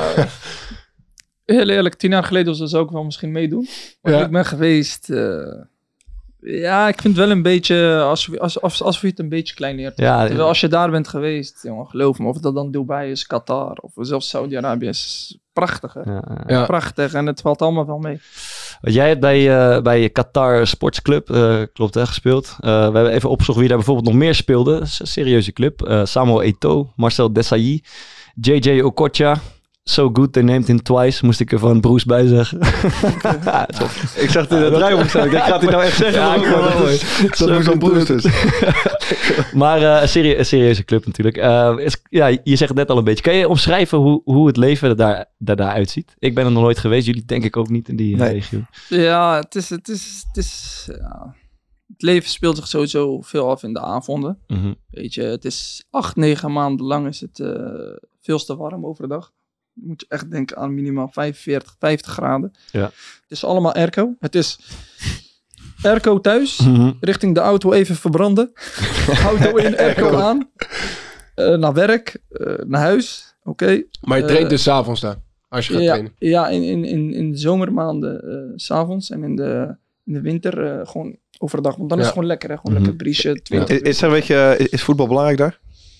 heel eerlijk, 10 jaar geleden zou ik ook wel misschien meedoen. Maar ik ben geweest... ja, ik vind het wel een beetje... Als je het een beetje kleineert. Ja, terwijl als je daar bent geweest, jongen, geloof me. Of dat dan Dubai is, Qatar of zelfs Saudi-Arabië is prachtig. Hè? Ja. Prachtig en het valt allemaal wel mee. Jij hebt bij Qatar Sportsclub, klopt hè, gespeeld. We hebben even opgezocht wie daar bijvoorbeeld nog meer speelde. Dat is een serieuze club. Samuel Eto'o, Marcel Desailly, JJ Okocha. So good, they named him twice. Moest ik er van Bruce bij zeggen. Ik zag het in het draaiboek staan. Ik denk, gaat hij nou echt zeggen? Dat is zo'n Bruce dus. Maar een serieuze club natuurlijk. Je zegt het net al een beetje. Kan je omschrijven hoe het leven daar uitziet? Ik ben er nog nooit geweest. Jullie denk ik ook niet in die regio. Ja, het leven speelt zich sowieso veel af in de avonden. Mm-hmm. Weet je, het is 8-9 maanden lang is het veel te warm overdag. Je moet echt denken aan minimaal 45, 50 graden. Ja. Het is allemaal airco. Het is airco thuis, richting de auto even verbranden. Auto in, airco aan. Naar werk, naar huis. Oké. Maar je traint dus 's avonds daar, als je gaat trainen? Ja, in de zomermaanden 's avonds en in de winter gewoon overdag. Want dan is het gewoon lekker, hè? Gewoon lekker briesje. Is voetbal belangrijk daar?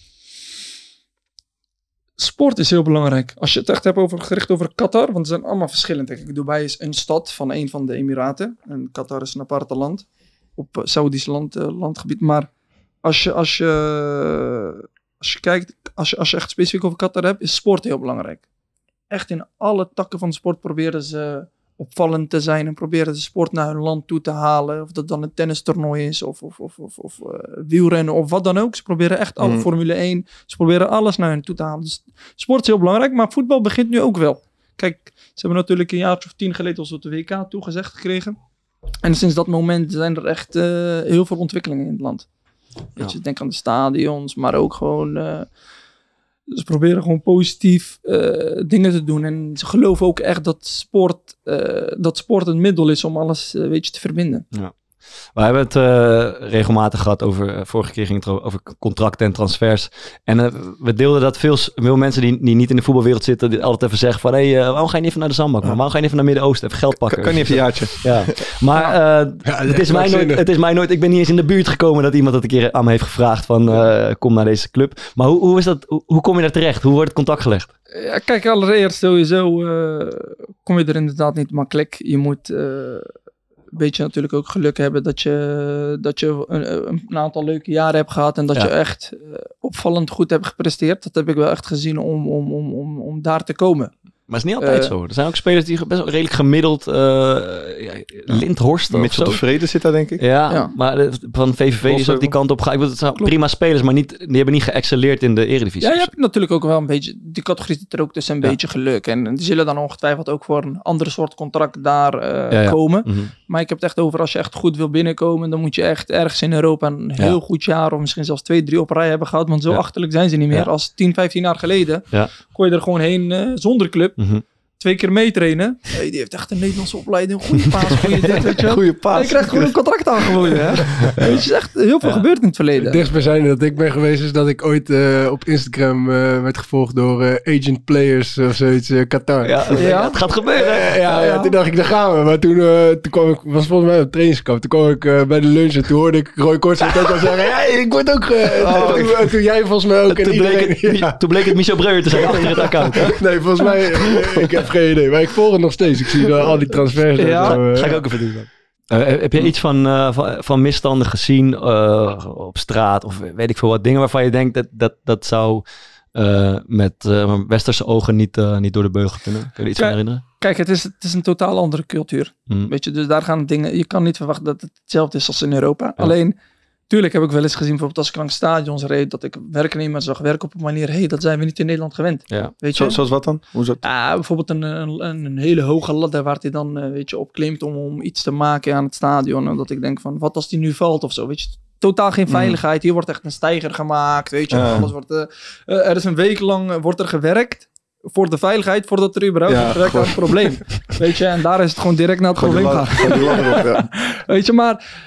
Sport is heel belangrijk. Als je het echt hebt gericht over Qatar, want ze zijn allemaal verschillend. Kijk, Dubai is een stad van een van de Emiraten. En Qatar is een aparte land. Op Saudisch landgebied. Maar als je kijkt, als je echt specifiek over Qatar hebt, is sport heel belangrijk. Echt in alle takken van de sport proberen ze opvallend te zijn en proberen de sport naar hun land toe te halen. Of dat dan een tennistoernooi is of wielrennen of wat dan ook. Ze proberen echt alle Formule 1. Ze proberen alles naar hun toe te halen. Dus sport is heel belangrijk, maar voetbal begint nu ook wel. Kijk, ze hebben natuurlijk een jaar of 10 geleden al zo de WK toegezegd gekregen. En sinds dat moment zijn er echt heel veel ontwikkelingen in het land. Weet je, denk aan de stadions, maar ook gewoon... ze proberen gewoon positief dingen te doen. En ze geloven ook echt dat sport een middel is om alles te verbinden. Ja. We hebben het regelmatig gehad over... vorige keer ging het over contracten en transfers. En we deelden dat veel mensen die niet in de voetbalwereld zitten... die altijd even zeggen van... waarom ga je niet even naar de zandbak? Maar waarom ga je niet even naar Midden-Oosten? Even geld pakken. Kan niet even een jaartje. Ja. Maar het is mij nooit... Ik ben niet eens in de buurt gekomen dat iemand dat een keer aan me heeft gevraagd... van kom naar deze club. Maar hoe is dat? Hoe kom je daar terecht? Hoe wordt het contact gelegd? Ja, kijk, allereerst sowieso kom je er inderdaad niet makkelijk. Je moet... een beetje natuurlijk ook geluk hebben dat je een aantal leuke jaren hebt gehad en dat je echt opvallend goed hebt gepresteerd. Dat heb ik wel echt gezien om daar te komen. Maar het is niet altijd zo. Er zijn ook spelers die best wel redelijk gemiddeld... Lindhorst Mitchell tevreden zit daar, denk ik. Ja. Maar van VVV is ook die kant op gegaan. Het zijn prima spelers, maar die hebben niet geëxcelleerd in de Eredivisie. Ja, je hebt natuurlijk ook wel een beetje... Die categorie zit er ook tussen een beetje geluk. En die zullen dan ongetwijfeld ook voor een andere soort contract daar komen. Mm-hmm. Maar ik heb het echt over, als je echt goed wil binnenkomen... dan moet je echt ergens in Europa een heel goed jaar... of misschien zelfs 2-3 op rij hebben gehad. Want zo achterlijk zijn ze niet meer. Als 10, 15 jaar geleden kon je er gewoon heen zonder club. Mm-hmm. 2 keer meetrainen. Hey, die heeft echt een Nederlandse opleiding. Goede paas, goede dit, weet je. Goede paas. Je krijgt gewoon een contract aangeboden, hè. Het is echt heel veel gebeurd in het verleden. Het dichtstbijzijnde dat ik ben geweest is dat ik ooit op Instagram werd gevolgd door Agent Players of zoiets, Qatar. Ja, het gaat gebeuren. Toen dacht ik, daar gaan we. Maar toen kwam ik, was volgens mij op trainingskamp. Toen kwam ik bij de lunch en toen hoorde ik Roy Kortswijk ook al zeggen, hey, ik word ook... toen jij volgens mij ook. Toen bleek het Michel Breuer te zijn achter het account. Hè? Nee, volgens mij... ik heb geen idee, maar ik volg het nog steeds. Ik zie al die transfers. Ga ik ook even doen. Heb je iets van misstanden gezien op straat of weet ik veel wat dingen waarvan je denkt dat zou met westerse ogen niet door de beugel kunnen? Kun je er iets van herinneren? Kijk, het is een totaal andere cultuur. Weet je, dus daar gaan dingen... Je kan niet verwachten dat het hetzelfde is als in Europa. Ja. Alleen, tuurlijk heb ik wel eens gezien, bijvoorbeeld als ik langs stadions reed, dat ik werknemers zag werken op een manier, dat zijn we niet in Nederland gewend. Ja. Weet je? Zoals wat dan? Hoe is dat? Bijvoorbeeld een hele hoge ladder waar hij dan op klimt om iets te maken aan het stadion. En dat ik denk van, wat als die nu valt of zo, weet je? Totaal geen veiligheid. Hier wordt echt een steiger gemaakt, weet je? Alles wordt, er is een week lang wordt er gewerkt voor de veiligheid, voordat er überhaupt direct aan het probleem. Weet je, en daar is het gewoon direct naar het probleem gaan. Weet je, maar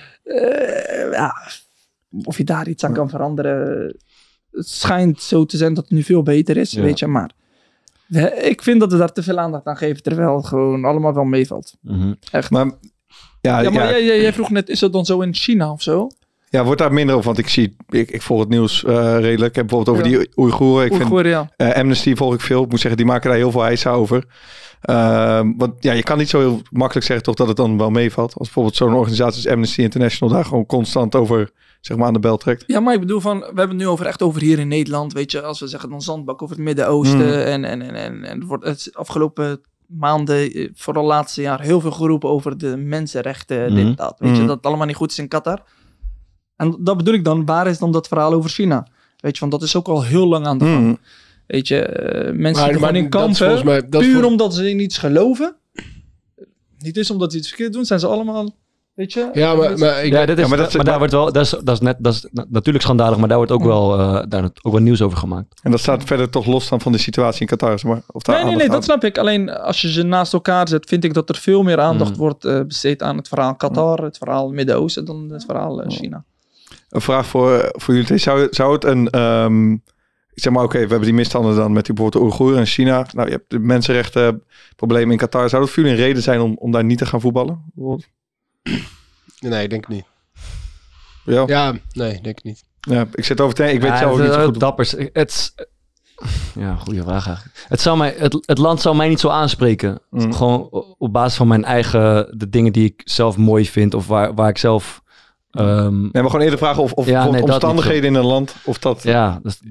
of je daar iets aan kan veranderen. Het schijnt zo te zijn dat het nu veel beter is, weet je, maar ik vind dat we daar te veel aandacht aan geven, terwijl het gewoon allemaal wel meevalt. Mm-hmm. Echt. Maar jij vroeg net, is dat dan zo in China of zo? Ja, wordt daar minder op, want ik volg het nieuws redelijk. Ik heb bijvoorbeeld over die Oeigoeren. Amnesty volg ik veel. Ik moet zeggen, die maken daar heel veel eisen over. Want je kan niet zo heel makkelijk zeggen toch dat het dan wel meevalt. Als bijvoorbeeld zo'n organisatie als Amnesty International daar gewoon constant over, zeg maar, aan de bel trekt. Ja, maar ik bedoel we hebben het nu over hier in Nederland, weet je, als we zeggen dan zandbak over het Midden-Oosten en wordt het afgelopen maanden, vooral laatste jaar, heel veel geroepen over de mensenrechten, dit, dat. Weet je, dat het allemaal niet goed is in Qatar. En dat bedoel ik dan, waar is dan dat verhaal over China? Weet je, want dat is ook al heel lang aan de gang. Weet je, mensen zitten gewoon in kampen, puur omdat ze in iets geloven. Niet eens omdat ze iets verkeerd doen, zijn ze allemaal, weet je. Ja, maar daar wordt wel, dat is natuurlijk schandalig, maar daar wordt ook wel nieuws over gemaakt. En dat staat verder toch los dan van de situatie in Qatar, zeg maar. Of nee, dat snap ik. Alleen als je ze naast elkaar zet, vind ik dat er veel meer aandacht wordt besteed aan het verhaal Qatar, het verhaal Midden-Oosten, dan het verhaal China. Een vraag voor jullie. Zou het een... ik zeg maar, oké, we hebben die misstanden dan met die bijvoorbeeld Oeigoeren en China. Nou, je hebt de mensenrechten problemen in Qatar. Zou dat voor jullie een reden zijn om daar niet te gaan voetballen? Nee, ik denk het niet. Ja, nee, denk ik niet. Ja, ik zit over te... Ik weet zelf ook niet zo goed. Dappers. Ja, goede vraag eigenlijk. Het land zou mij niet zo aanspreken. Gewoon op basis van mijn eigen... De dingen die ik zelf mooi vind of waar ik zelf... maar gewoon eerder vragen of omstandigheden in een land, of dat... Ja, dus,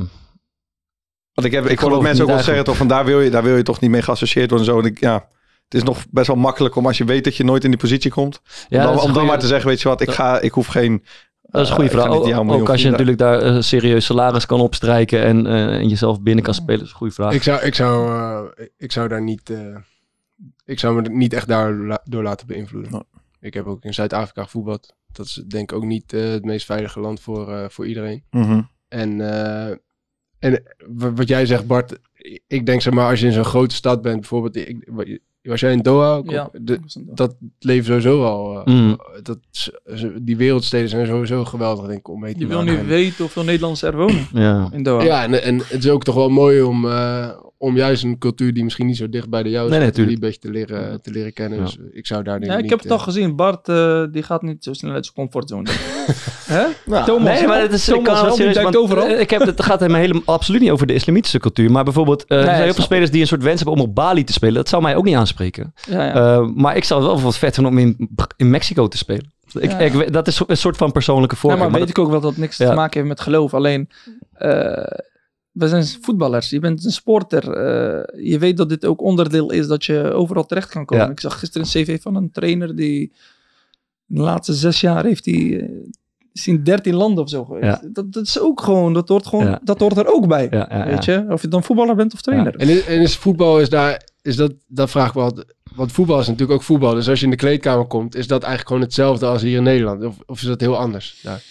want ik hoor dat mensen ook wel zeggen, toch, van daar wil je toch niet mee geassocieerd worden en zo. En het is nog best wel makkelijk om als je weet dat je nooit in die positie komt. Om dan maar te zeggen, weet je wat, ik hoef geen... Dat is een goede vraag. Ook als je natuurlijk daar een serieus salaris kan opstrijken en jezelf binnen kan spelen, dat is een goede vraag. Ik zou daar niet... ik zou me niet echt daardoor laten beïnvloeden. No. Ik heb ook in Zuid-Afrika gevoetbald. Dat is denk ik ook niet het meest veilige land voor iedereen. Mm-hmm. En wat jij zegt, Bart, ik denk zeg maar als je in zo'n grote stad bent, bijvoorbeeld, was jij in Doha? Ja, dat leven sowieso al. Die wereldsteden zijn sowieso geweldig, denk ik, om mee te maken. Je wil nu weten hoeveel Nederlanders er wonen in Doha. Ja, en het is ook toch wel mooi om juist een cultuur die misschien niet zo dicht bij de jouwe is, die een beetje te leren kennen. Ja. Dus ik zou daar denk ik ik heb het al gezien. Bart, die gaat niet zo snel uit zijn comfortzone. Hè? Nou, Thomas, nee, maar het is overal. Het gaat helemaal absoluut niet over de islamitische cultuur. Maar bijvoorbeeld, er zijn heel veel spelers die een soort wens hebben om op Bali te spelen. Dat zou mij ook niet aanspreken. Maar ik zou het wel wat vet vinden om in Mexico te spelen. Dat is een soort van persoonlijke voorkeur. Maar weet ik ook wel dat het niks te maken heeft met geloof. Alleen, we zijn voetballers. Je bent een sporter. Je weet dat dit ook onderdeel is dat je overal terecht kan komen. Ik zag gisteren een cv van een trainer die in de laatste 6 jaar heeft hij... is in 13 landen of zo geweest. Dat is ook gewoon, dat hoort er ook bij. Weet je? Of je dan voetballer bent of trainer. En is voetbal, dat vraag ik wel. Want voetbal is natuurlijk ook voetbal. Dus als je in de kleedkamer komt, is dat eigenlijk gewoon hetzelfde als hier in Nederland? Of is dat heel anders daar?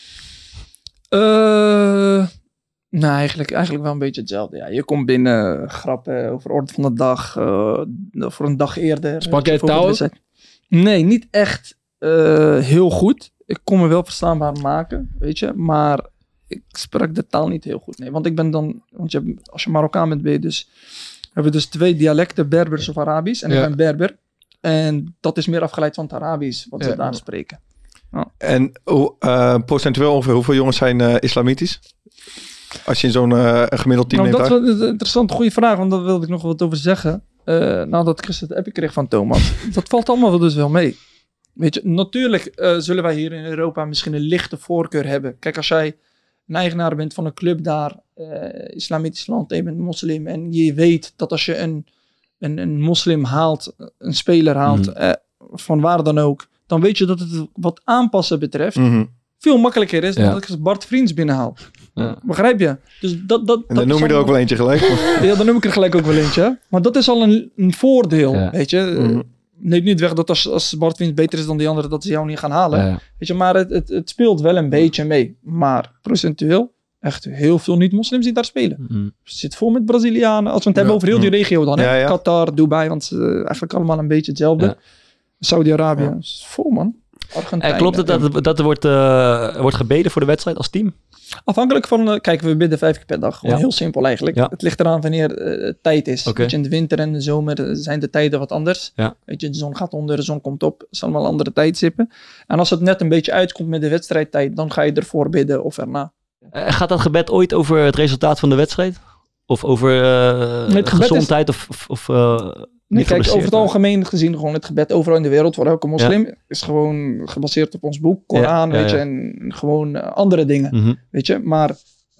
Nou, eigenlijk wel een beetje hetzelfde. Ja, je komt binnen, grappen over orde van de dag, voor een dag eerder. Sprak jij taal? Nee, niet echt heel goed. Ik kon me wel verstaanbaar maken, weet je. Maar ik sprak de taal niet heel goed. Nee, want ik ben dan... als je Marokkaan bent, ben je dus... We hebben dus 2 dialecten, Berbers of Arabisch. En ik ben Berber. En dat is meer afgeleid van het Arabisch, wat ze daar spreken. Ja. En procentueel ongeveer hoeveel jongens zijn islamitisch? Als je in zo'n gemiddeld team neemt. Dat is wel een interessante goede vraag, want daar wilde ik nog wat over zeggen. Nadat ik gisteren het appje kreeg van Thomas. Dat valt allemaal dus wel mee. Weet je, natuurlijk zullen wij hier in Europa misschien een lichte voorkeur hebben. Kijk, als jij een eigenaar bent van een club daar, islamitisch land, en je bent moslim, en je weet dat als je een moslim haalt, een speler haalt, van waar dan ook, dan weet je dat het wat aanpassen betreft veel makkelijker is dan dat ik Bart Vriends binnenhaal. Ja. Begrijp je? Dus en dan noem je er ook wel eentje gelijk. Ja, dan noem ik er gelijk ook wel eentje. Maar dat is al een voordeel, weet je. Neemt niet weg dat als Bart Vriends beter is dan die anderen, dat ze jou niet gaan halen. Weet je, maar het speelt wel een beetje mee. Maar procentueel, echt heel veel niet-moslims die daar spelen. Het zit vol met Brazilianen. Als we het hebben over heel die regio dan. Hè? Qatar, Dubai, want eigenlijk allemaal een beetje hetzelfde. Saudi-Arabië, is vol man. Argentinië. Klopt het dat er wordt gebeden voor de wedstrijd als team? Afhankelijk van, kijk, we bidden 5 keer per dag. Gewoon heel simpel eigenlijk. Ja. Het ligt eraan wanneer het tijd is. Weet je, in de winter en de zomer zijn de tijden wat anders. Ja. Weet je, de zon gaat onder, de zon komt op. Het zijn allemaal andere tijdstippen. En als het net een beetje uitkomt met de wedstrijdtijd, dan ga je ervoor bidden of erna. Gaat dat gebed ooit over het resultaat van de wedstrijd? Of over gezondheid? Nee, kijk, over het algemeen gezien gewoon het gebed overal in de wereld voor elke moslim is gewoon gebaseerd op ons boek, Koran, weet je, en gewoon andere dingen, weet je. Maar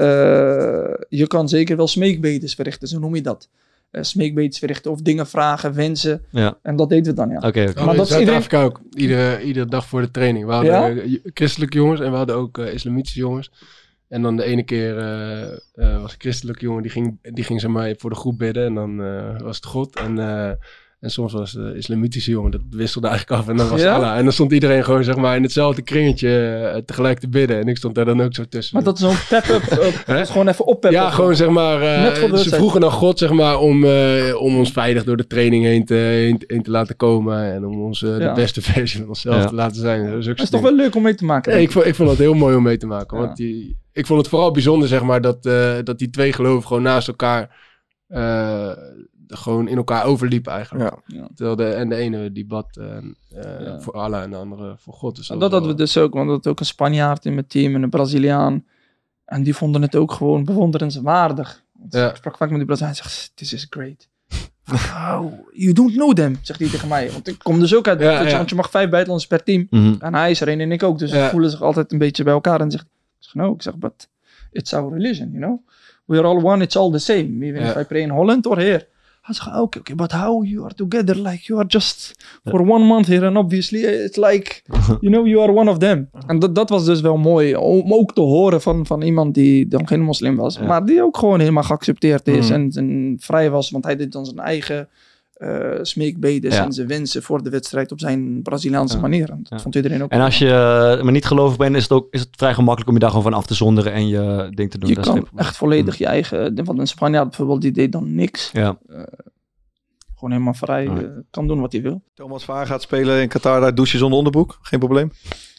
je kan zeker wel smeekbedes verrichten, zo noem je dat. Smeekbedes verrichten of dingen vragen, wensen. Ja. En dat deden we dan, Okay. Maar dat is Zuid-Afrika ook, iedere dag voor de training. We hadden christelijke jongens en we hadden ook islamitische jongens. En dan de ene keer was een christelijke jongen, die ging zeg maar voor de groep bidden. En dan was het God. En soms was de islamitische jongen, dat wisselde eigenlijk af. En dan was het Allah. En dan stond iedereen gewoon zeg maar in hetzelfde kringetje tegelijk te bidden. En ik stond daar dan ook zo tussen. Maar dat is zo'n pep-up. Gewoon even oppeppen. Ja, gewoon zeg maar. Ze vroegen naar God zeg maar om ons veilig door de training heen te laten komen. En om ons de beste versie van onszelf te laten zijn. Dat is toch wel leuk om mee te maken. Ik vond het heel mooi om mee te maken. Want ik vond het vooral bijzonder zeg maar dat die 2 geloven gewoon naast elkaar gewoon in elkaar overliepen eigenlijk. Ja. Terwijl de ene die bad voor Allah en de andere voor God. Dus dat hadden we dus ook, want we hadden ook een Spanjaard in mijn team en een Braziliaan. En die vonden het ook gewoon bewonderenswaardig. Ik sprak vaak met die Braziliaan en zegt, this is great. Oh, you don't know them, zegt hij tegen mij. Want ik kom dus ook uit, want je mag 5 buitenlanders per team. En hij is er een en ik ook, dus ze voelen zich altijd een beetje bij elkaar. En zegt, ik zeg, but it's our religion, you know. We are all one, it's all the same. Even if I pray in Holland or here. Hij zegt, oké, but how you are together? Like, you are just for 1 month here. And obviously, it's like, you are one of them. En dat was dus wel mooi. Om ook te horen van iemand die dan geen moslim was. Ja. Maar die ook gewoon helemaal geaccepteerd is. En vrij was. Want hij deed dan zijn eigen smeekbedes en zijn wensen voor de wedstrijd op zijn Braziliaanse manier. En dat vond iedereen ook. En als je maar niet gelovig bent, is het vrij gemakkelijk om je daar gewoon van af te zonderen en je ding te doen. Je kan echt volledig je eigen... Want een Spanjaard bijvoorbeeld, die deed dan niks. Ja. Gewoon helemaal vrij. Kan doen wat hij wil. Thomas Vaar gaat spelen in Qatar, daar douche je zonder onderbroek. Geen probleem?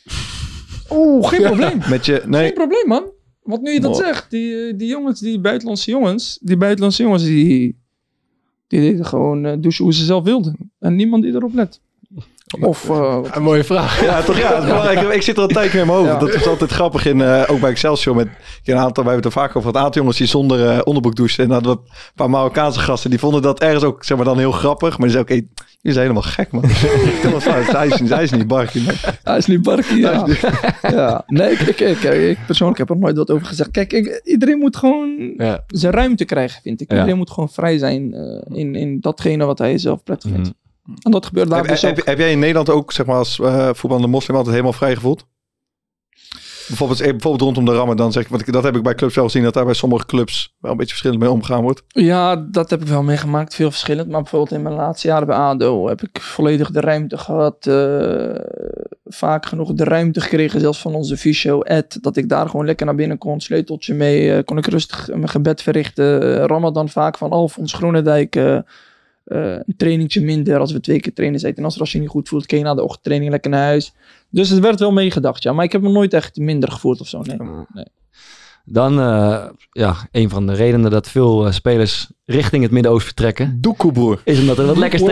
Oeh, geen probleem. Nee. Geen probleem, man. Want nu je dat zegt, die jongens, die buitenlandse jongens, die deden gewoon douchen hoe ze zelf wilden. En niemand die erop let. Of, een mooie vraag. Ja, toch? Ja, belangrijk. Ik zit er al een tijdje mee in mijn hoofd. Ja. Dat is altijd grappig. Ook bij Excelsior. Met een aantal, wij hebben het er vaak over. Een aantal jongens die zonder onderbroek douchen. En dan hadden we een paar Marokkaanse gasten. Die vonden dat ergens ook, zeg maar, dan heel grappig. Maar die zeiden ook, jullie zijn helemaal gek, man. Hij is niet Barkie. Nee. Hij is niet Barkie, ja. Ja. Nee, ik persoonlijk heb er nooit wat over gezegd. Kijk, iedereen moet gewoon zijn ruimte krijgen, vind ik. Iedereen moet gewoon vrij zijn in datgene wat hij zelf prettig vindt. En dat gebeurt daar dus ook. Heb jij in Nederland ook, zeg maar, als voetballende moslim altijd helemaal vrij gevoeld? Bijvoorbeeld rondom de Ramadan, zeg ik. Want dat heb ik bij clubs wel gezien, dat daar bij sommige clubs wel een beetje verschillend mee omgegaan wordt. Ja, dat heb ik wel meegemaakt. Veel verschillend. Maar bijvoorbeeld in mijn laatste jaren bij ADO heb ik volledig de ruimte gehad. Vaak genoeg de ruimte gekregen, zelfs van onze fysio Ed. Dat ik daar gewoon lekker naar binnen kon. Sleuteltje mee. Kon ik rustig mijn gebed verrichten. Ramadan vaak van Alfons Groenendijk. Een trainingtje minder als we 2 keer trainen zijn. En als je niet goed voelt, kun je na de ochtendtraining lekker naar huis. Dus het werd wel meegedacht, ja. Maar ik heb me nooit echt minder gevoeld of zo, nee. Dan, een van de redenen dat veel spelers richting het Midden-Oosten vertrekken. Doekoe-broer. Is omdat er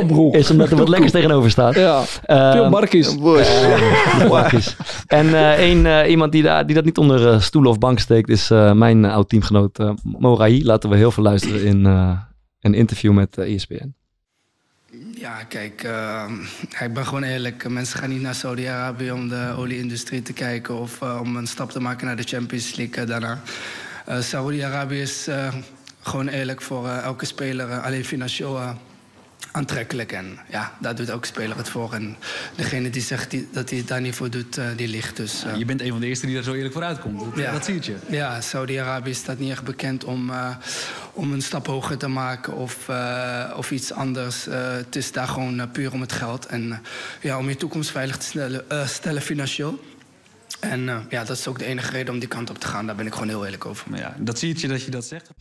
wat lekkers tegenover staat. Ja, veel barkies. Barkies. En iemand die dat niet onder stoelen of bank steekt, is mijn oud-teamgenoot Morahi. Laten we heel veel luisteren in een interview met ESPN. Ja, kijk, ik ben gewoon eerlijk. Mensen gaan niet naar Saudi-Arabië om de olie-industrie te kijken of om een stap te maken naar de Champions League daarna. Saudi-Arabië is gewoon eerlijk voor elke speler alleen financieel aantrekkelijk. En ja, daar doet elke speler het voor. En degene die zegt dat hij het daar niet voor doet, die ligt. Dus, je bent een van de eerste die daar zo eerlijk voor uitkomt. Dat zie je. Ja, Saudi-Arabië staat niet echt bekend om een stap hoger te maken of iets anders. Het is daar gewoon puur om het geld. En om je toekomst veilig te stellen financieel. En dat is ook de enige reden om die kant op te gaan. Daar ben ik gewoon heel eerlijk over. Maar ja, dat zie je dat je dat zegt.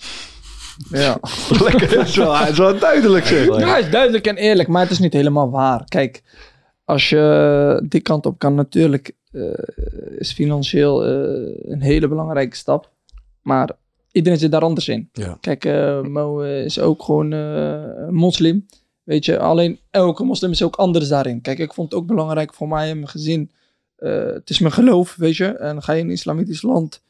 Ja, lekker. Het is wel duidelijk, zeg. Ja, het is duidelijk en eerlijk, maar het is niet helemaal waar. Kijk, als je die kant op kan, natuurlijk is financieel een hele belangrijke stap. Maar iedereen zit daar anders in. Ja. Kijk, Mo is ook gewoon moslim. Weet je, alleen elke moslim is ook anders daarin. Kijk, ik vond het ook belangrijk voor mij en mijn gezin. Het is mijn geloof, weet je. En dan ga je in een islamitisch land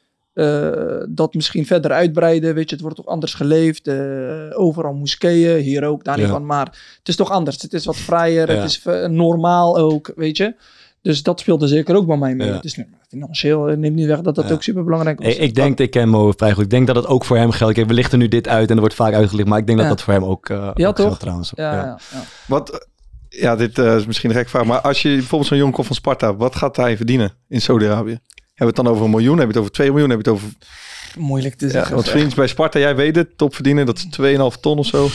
dat misschien verder uitbreiden. Weet je, het wordt toch anders geleefd. Overal moskeeën, hier ook, daar niet van. Maar het is toch anders. Het is wat vrijer. Het is normaal ook, weet je. Dus dat speelde zeker ook bij mij mee. Het is financieel neemt niet weg dat dat ook super belangrijk was. Ik ken Mo vrij goed. Ik denk dat het ook voor hem geldt. Kijk, we lichten nu dit uit en er wordt vaak uitgelicht. Maar ik denk dat dat voor hem ook geldt trouwens. Ja. Wat... Ja, dit is misschien een gek vraag. Maar als je bijvoorbeeld zo'n jongen komt van Sparta, wat gaat hij verdienen in Saudi-Arabië? Hebben we het dan over 1 miljoen? Heb je het over 2 miljoen? Heb je het over... Moeilijk te zeggen. Want vriends bij Sparta, jij weet het, top verdienen, dat is 2,5 ton of zo.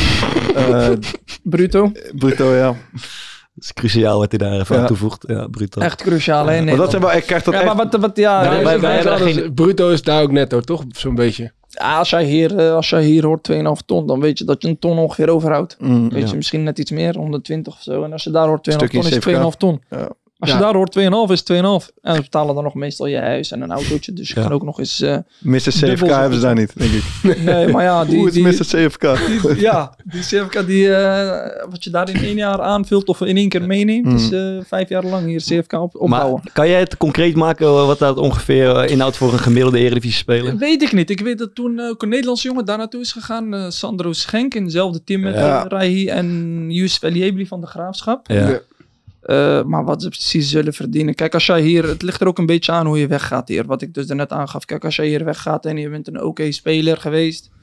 Bruto. Bruto, ja. Dat is cruciaal wat hij daar even aan toevoegt. Ja, bruto. Echt cruciaal, hè? Maar dat zijn wel, ik krijg dat echt... Bruto is daar ook netto, toch? Zo'n beetje. Ja, als jij hier hoort 2,5 ton, dan weet je dat je een ton ongeveer overhoudt. Weet je, misschien net iets meer, 120 of zo. En als je daar hoort 2,5 ton, is 2,5 ton. Ja. Als je daar hoort 2,5 is 2,5. En ze betalen dan nog meestal je huis en een autootje. Dus je kan ook nog eens... Mr. CFK hebben ze daar niet, denk ik. Nee, maar ja... Hoe is Mr. CFK? Die CFK wat je daar in 1 jaar aanvult of in 1 keer meeneemt, is 5 jaar lang hier CFK opbouwen. Maar kan jij het concreet maken wat dat ongeveer inhoudt voor een gemiddelde Eredivisie speler? Weet ik niet. Ik weet dat toen ook een Nederlandse jongen daar naartoe is gegaan. Sandro Schenk in hetzelfde team met Rahi en Yusuf Eliebli van de Graafschap. Ja. Maar wat ze precies zullen verdienen. Kijk, als jij hier... Het ligt er ook een beetje aan hoe je weggaat hier. Wat ik dus net aangaf. Kijk, als jij hier weggaat en je bent een oké speler geweest.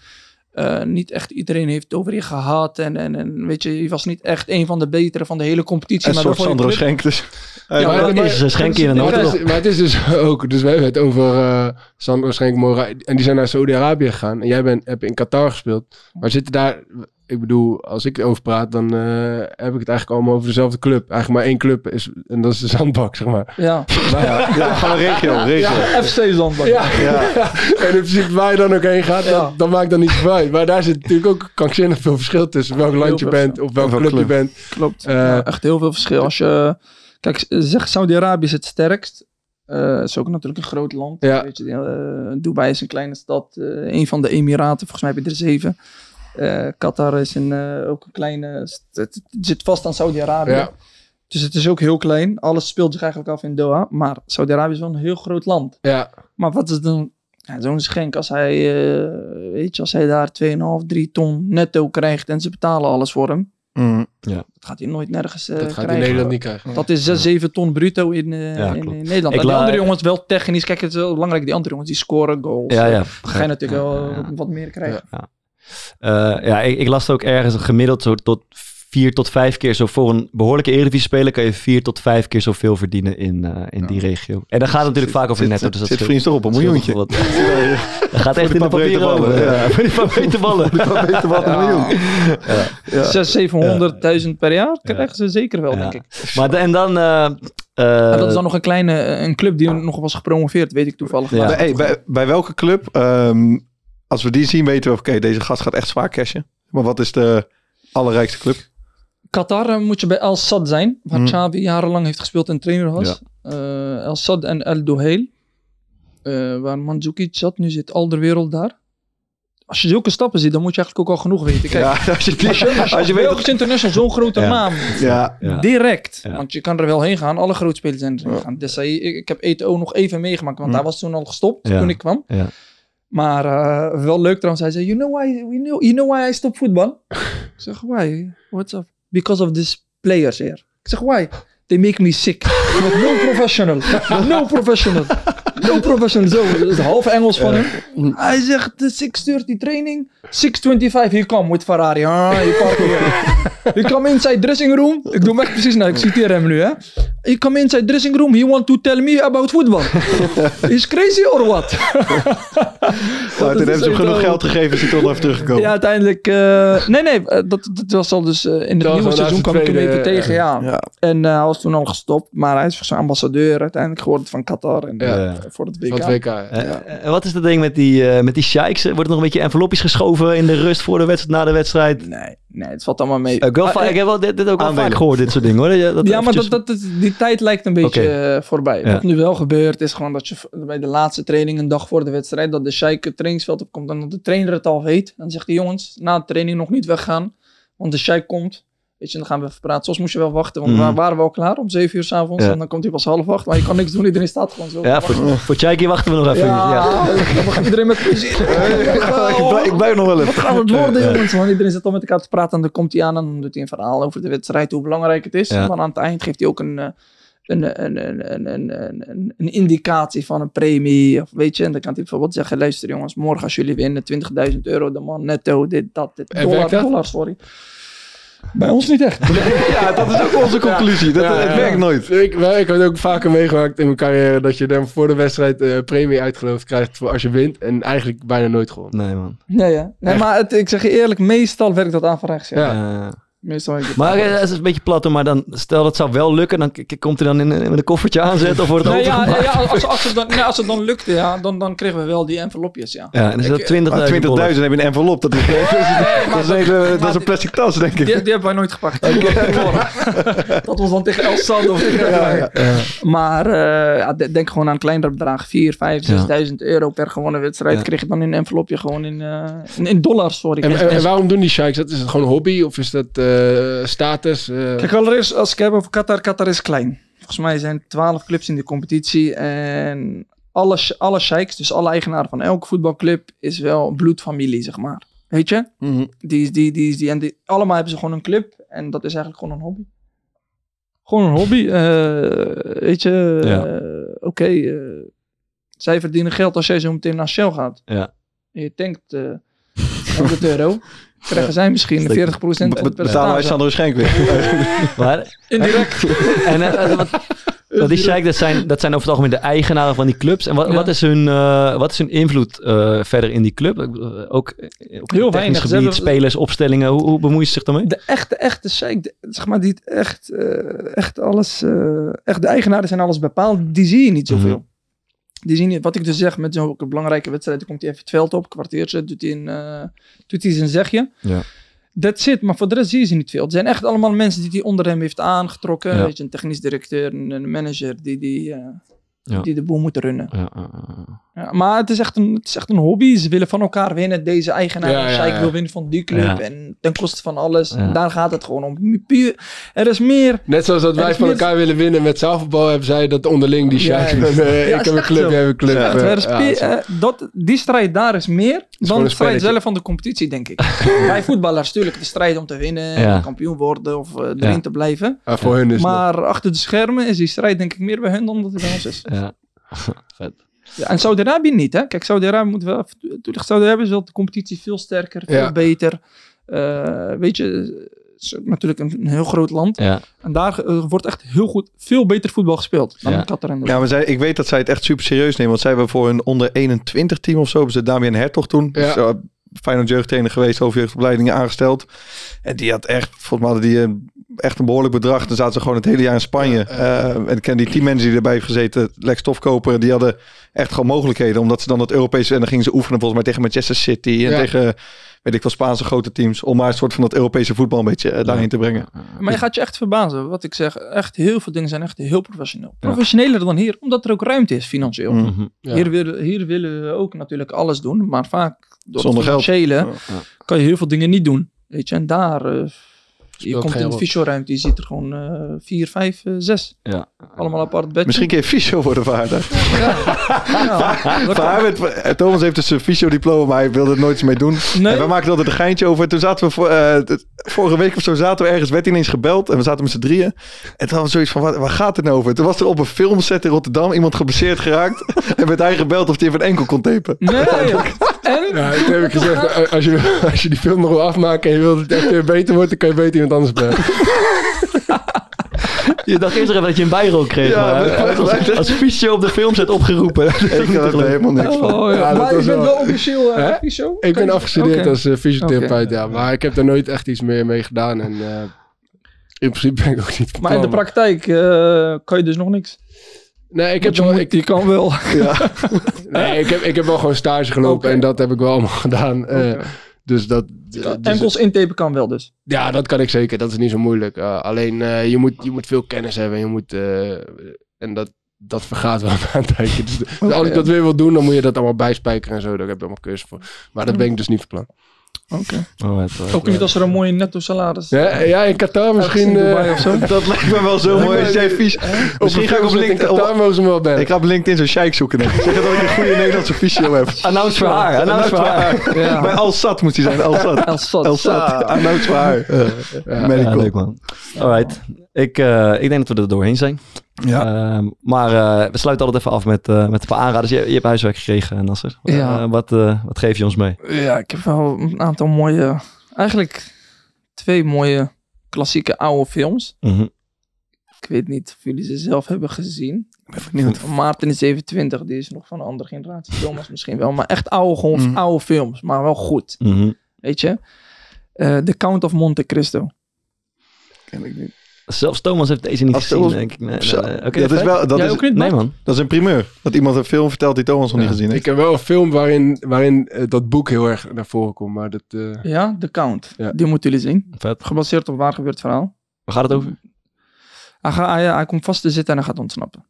Niet echt iedereen heeft het over je gehad. En weet je was niet echt een van de betere van de hele competitie. Een maar soort voor je Sandro club- Schenk dus. Is Schenkie in een Maar auto. het is dus ook... Dus we hebben het over Sandro Schenk, Mora. En die zijn naar Saudi-Arabië gegaan. En jij hebt in Qatar gespeeld. Maar zitten daar... Ik bedoel, als ik erover praat, dan heb ik het eigenlijk allemaal over dezelfde club. Eigenlijk maar één club is, en dat is de Zandbak, zeg maar. Ja, Ja, gewoon een regio. FC Zandbak. Ja. En in principe waar je dan ook heen gaat, Ja. dan maakt dat niet zoveel uit. Maar daar zit natuurlijk ook krankzinnig veel verschil tussen welk land je veel bent of welke Welke club je club. bent. Klopt. Ja, echt heel veel verschil. Als je... Kijk, zeg Saudi-Arabië is het sterkst. Is ook natuurlijk een groot land. Ja. Weet je, Dubai is een kleine stad. Een van de Emiraten. Volgens mij heb je er 7. Qatar is ook een kleine... Het zit vast aan Saudi-Arabië. Ja. Dus het is ook heel klein. Alles speelt zich eigenlijk af in Doha. Maar Saudi-Arabië is wel een heel groot land. Ja, Maar wat is dan... Ja, zo'n Schenk, als hij, als hij daar 2,5, 3 ton netto krijgt en ze betalen alles voor hem, dat gaat hij nooit nergens dat gaat hij krijgen. in Nederland niet krijgen. Dat is 6, 7 ton bruto in klopt. Nederland. Ik En die la- andere jongens wel technisch. Kijk, het is wel belangrijk. Die andere jongens die scoren goals. Ja. Dan ga je natuurlijk wel wat meer krijgen. Ik las het ook ergens gemiddeld zo tot 4 tot 5 keer zo voor een behoorlijke Eredivisie-speler kan je 4 tot 5 keer zoveel verdienen in die regio. En dan gaat het natuurlijk vaak over netto. Dus dat Zit scheelt- vriends toch op een miljoentje. scheelt wel wat. Dat gaat echt in de paar papieren breedte ballen, over. ja. Ja, voor die paar breedte ballen. Een miljoen. 600.000, 700.000 per jaar krijgen ze zeker wel, Ja. denk ik. Maar en dan... En dat is dan nog een club die nog was gepromoveerd, weet ik toevallig. Ja. Bij welke club, als we die zien, weten we, oké, deze gast gaat echt zwaar cashen. Maar wat is de allerrijkste club? Qatar moet je bij Al Sadd zijn, waar Xavi jarenlang heeft gespeeld en trainer was. Al Sadd en El Duhail, waar Mandzukic zat. Nu zit Alderweireld daar. Als je zulke stappen ziet, dan moet je eigenlijk ook al genoeg weten. Kijk, Ja, als je Belgisch International zo'n grote naam, Ja. direct. Ja. Want je kan er wel heen gaan. Alle grote spelers zijn er heen gegaan. Dus ik heb Eto'o nog even meegemaakt, want hij was toen al gestopt Ja. toen ik kwam. Ja. Maar wel leuk trouwens. Hij zei, you know why I stopped voetbal? Ik zeg, why? What's up? Because of these players here. Ik zeg, why? They make me sick. No professional. No professional. No professional. Zo, dat is half Engels van hem. Hij zegt, de 6:30 training. 6:25, he come with Ferrari. You park here. He come inside dressing room. Ik doe hem echt precies, ik citeer hem nu. Hè. He come inside dressing room. He want to tell me about football. Is crazy or what? Nou, toen hebben ze hem genoeg geld gegeven, is hij toch nog even teruggekomen. Ja, uiteindelijk... dat was al dus... in het Dat was nieuwe al seizoen naast kwam de ik hem tweede, even tegen, ja. Ja. En hij was toen al gestopt. Maar hij is zo'n ambassadeur uiteindelijk geworden van Qatar. En, Ja. voor het WK. Van het WK. Ja. En wat is dat ding met die sheiks? Wordt er nog een beetje envelopjes geschoven in de rust voor de wedstrijd, na de wedstrijd? Nee, het valt allemaal mee. Ik heb wel dit ook wel Aanwelen. vaak gehoord, dit soort dingen hoor. Ja, maar die tijd lijkt een beetje voorbij. Ja. Wat nu wel gebeurt is gewoon dat je bij de laatste training een dag voor de wedstrijd, dat de sheik het trainingsveld opkomt en dat de trainer het al weet. Dan zegt hij, jongens, na de training nog niet weggaan, want de sheik komt. Weet je, dan gaan we even praten. Soms moest je wel wachten, want we waren wel klaar om 7 uur 's avonds. Ja. En dan komt hij pas 7:30, maar je kan niks doen. Iedereen staat gewoon zo. Ja, voor Tjijkie wachten we nog even. Ja, dan gaat iedereen met plezier. Ik blijf nog wel even. Wat gaat het worden, jongens? Want iedereen zit al met elkaar te praten en dan komt hij aan en dan doet hij een verhaal over de wedstrijd, hoe belangrijk het is. Ja. En dan aan het eind geeft hij ook een indicatie van een premie. Of weet je, en dan kan hij bijvoorbeeld zeggen, luister jongens, morgen als jullie winnen €20.000 de man netto, dit, En werkt dat? dollar, sorry. Bij ons niet echt. Ja, dat is ook onze conclusie. Het werkt nooit. Ik heb het ook vaker meegemaakt in mijn carrière dat je dan voor de wedstrijd premie uitgeloofd krijgt voor als je wint. En eigenlijk bijna nooit gewoon. Nee man. Nee, maar ik zeg je eerlijk, meestal werkt dat averechts. Ja. Ja. Meestal werkt het Maar averechts. het is een beetje plat, hoor, maar dan stel dat zou wel lukken, dan komt hij dan in een koffertje aanzetten of wordt het Nee, opengemaakt? als het dan lukte, ja, dan kregen we wel die envelopjes, ja. Ja, en dan is dat 20.000 20.000 heb je een envelop. Dat is een plastic tas, denk ik. Die hebben wij nooit gepakt. Dat was dan tegen El Sadd of tegen Maar denk gewoon aan kleinere bedragen. 4, 5, 6.000 euro per gewone wedstrijd. Ja. Kreeg je dan in een envelopje gewoon in dollars, sorry. En waarom doen die sheiks dat? Is het gewoon een hobby of is dat status? Kijk, allereerst als ik heb over Qatar. Qatar is klein. Volgens mij zijn 12 clubs in de competitie. En alle sheiks, dus alle eigenaren van elke voetbalclub, is wel een bloedfamilie, zeg maar. Weet je? Allemaal hebben ze gewoon een club. En dat is eigenlijk gewoon een hobby. Gewoon een hobby. Weet je? Oké, zij verdienen geld als jij zo meteen naar Shell gaat. Ja. En je denkt... €100. Krijgen zij misschien 40% Betalen wij Sandro Schenk weer. Maar, indirect. en wat die Sheikh, dat zijn over het algemeen de eigenaren van die clubs. En wat is hun invloed verder in die club? Ook op Heel technisch weinig. gebied, spelers, opstellingen. Hoe bemoeien ze zich daarmee? De echte Sheikh, zeg maar, die echt alles, echt de eigenaren zijn alles bepaald, die zie je niet zoveel. Die zien niet, wat ik dus zeg, met zo'n belangrijke wedstrijd, dan komt hij even het veld op, kwartiertje, doet hij zijn zegje. Ja. That's it, maar voor de rest zie je ze niet veel. Het zijn echt allemaal mensen die hij onder hem heeft aangetrokken. Ja. Weet je, een technisch directeur, een manager die de boel moeten runnen. Ja, maar het is echt een hobby. Ze willen van elkaar winnen. Deze eigenaar, Sheikh wil winnen van die club. Ja. En ten koste van alles. Ja. En daar gaat het gewoon om. Puur, er is meer. Net zoals dat wij van elkaar willen winnen met zaalvoetbal, hebben zij dat onderling die Sheikh. Ik heb een club, jij hebt een club. Die strijd daar is meer dan de strijd spelletje. zelf van de competitie, denk ik. Bij voetballers natuurlijk de strijd om te winnen, kampioen worden of erin te blijven. Voor hun is maar achter de schermen is die strijd denk ik meer bij hun dan dat het bij ons is. Ja, vet. Ja, en Saudi-Arabië niet, hè? Kijk, Saudi-Arabië moet wel... Saudi-Arabië is wel de competitie veel sterker, veel beter. Weet je, het is natuurlijk een heel groot land. Ja. En daar wordt echt heel goed, veel beter voetbal gespeeld dan in Qatar en Ja, maar ik weet dat zij het echt super serieus nemen. Want zij hebben voor een onder 21 team of zo, hebben ze Damian Hertog toen. Ja. Dus, Feyenoord jeugdtrainer geweest, hoofdjeugdopleidingen aangesteld. En die had echt, volgens mij hadden die echt een behoorlijk bedrag. Dan zaten ze gewoon het hele jaar in Spanje. En ik ken die teammanager die erbij heeft gezeten, Lex Stofkoper, die hadden echt gewoon mogelijkheden. Omdat ze dan het Europese, en dan gingen ze oefenen volgens mij tegen Manchester City en tegen, weet ik wel, Spaanse grote teams. Om maar een soort van dat Europese voetbal een beetje daarheen te brengen. Maar je gaat je echt verbazen. Wat ik zeg, echt heel veel dingen zijn echt heel professioneel. Professioneler dan hier, omdat er ook ruimte is financieel. Mm-hmm. Ja. Hier willen we ook natuurlijk alles doen. Maar vaak door Zonder het financiële geld. kan je heel veel dingen niet doen. Weet je, en daar... je komt geen in de rol. fysioruimte, je ziet er gewoon 4, 5, 6. Ja. Allemaal apart bedje. Misschien kun je fysio worden vader. Thomas heeft dus een fysio-diploma, maar hij wilde er nooit iets mee doen. Nee. En wij maakten altijd een geintje over. Toen zaten we vorige week of zo zaten we ergens, werd ineens gebeld. En we zaten met z'n drieën. En toen hadden we zoiets van, waar gaat het nou over? Toen was er op een filmset in Rotterdam iemand geblesseerd geraakt. En werd hij gebeld of hij even een enkel kon tapen. Nee. En? Ja, toen heb ik gezegd, als je die film nog wil afmaken en je wilt het echt weer beter wordt, dan kan je beter iemand anders bellen. Je dacht eerst nog even dat je een bijrol kreeg. Ja, maar als fysio op de filmset opgeroepen. Ik had er helemaal niks van. Oh, ja. Ja, dat Maar was je bent wel- wel officieel fysio? Ik ben afgestudeerd Oké. als fysiotherapeut, ja. Maar ik heb daar nooit echt iets meer mee gedaan. En in principe ben ik ook niet van Maar in de plan. praktijk kan je dus nog niks. Nee, ik heb Je wel, moet- die kan wel. ik heb wel gewoon stage gelopen Oké. en dat heb ik wel allemaal gedaan. Dus dat... dus- Enkels intapen kan wel dus. Ja, dat kan ik zeker. Dat is niet zo moeilijk. Alleen je moet veel kennis hebben. Je moet, en dat vergaat wel een tijdje. Dus als ik dat weer wil doen, dan moet je dat allemaal bijspijkeren en zo. Daar heb je allemaal cursus voor. Maar dat ben ik dus niet van plan. Oké. Oh, Ook niet als er een mooie netto salaris. Ja, in Qatar misschien... in Dubai of zo. Dat lijkt me wel zo mooi als jij fysio... Misschien ga ik op in LinkedIn... Qatar mogen ze me wel bellen. Ik ga op LinkedIn zo'n sheik zoeken. Denk ik. Zeg dat ik een goede Nederlandse fysio heb. Announce voor haar. Announce voor haar. Ja. Bij Al-Sad moet hij zijn. Al-Sad. Al-Sad. Announce voor haar. Ja, Medical. leuk man. Alright. Ik denk dat we er doorheen zijn. Ja. Maar we sluiten altijd even af met een paar aanraders. Je hebt huiswerk gekregen, Nasser. Ja. Wat geef je ons mee? Ja, ik heb wel een aantal mooie... Eigenlijk 2 mooie klassieke oude films. Mhm. Ik weet niet of jullie ze zelf hebben gezien. Ik ben benieuwd. Maarten is 27, die is nog van een andere generatie. Thomas misschien wel, maar echt oude films. Maar wel goed, Mhm. weet je. The Count of Monte Cristo. Ken ik niet. Zelfs Thomas heeft deze niet Als gezien, Thomas- denk ik. Nee, Zo. Oké, Dat is vet. wel... Dat Jij is, ook niet, Nee man? man. dat is een primeur. Dat iemand een film vertelt die Thomas nog niet gezien heeft. Ik heb wel een film waarin dat boek heel erg naar voren komt. Maar dat... Ja, The Count. Ja. Die moeten jullie zien. Vet. Gebaseerd op waar gebeurd verhaal. Waar gaat het over? Hij komt vast te zitten en hij gaat ontsnappen.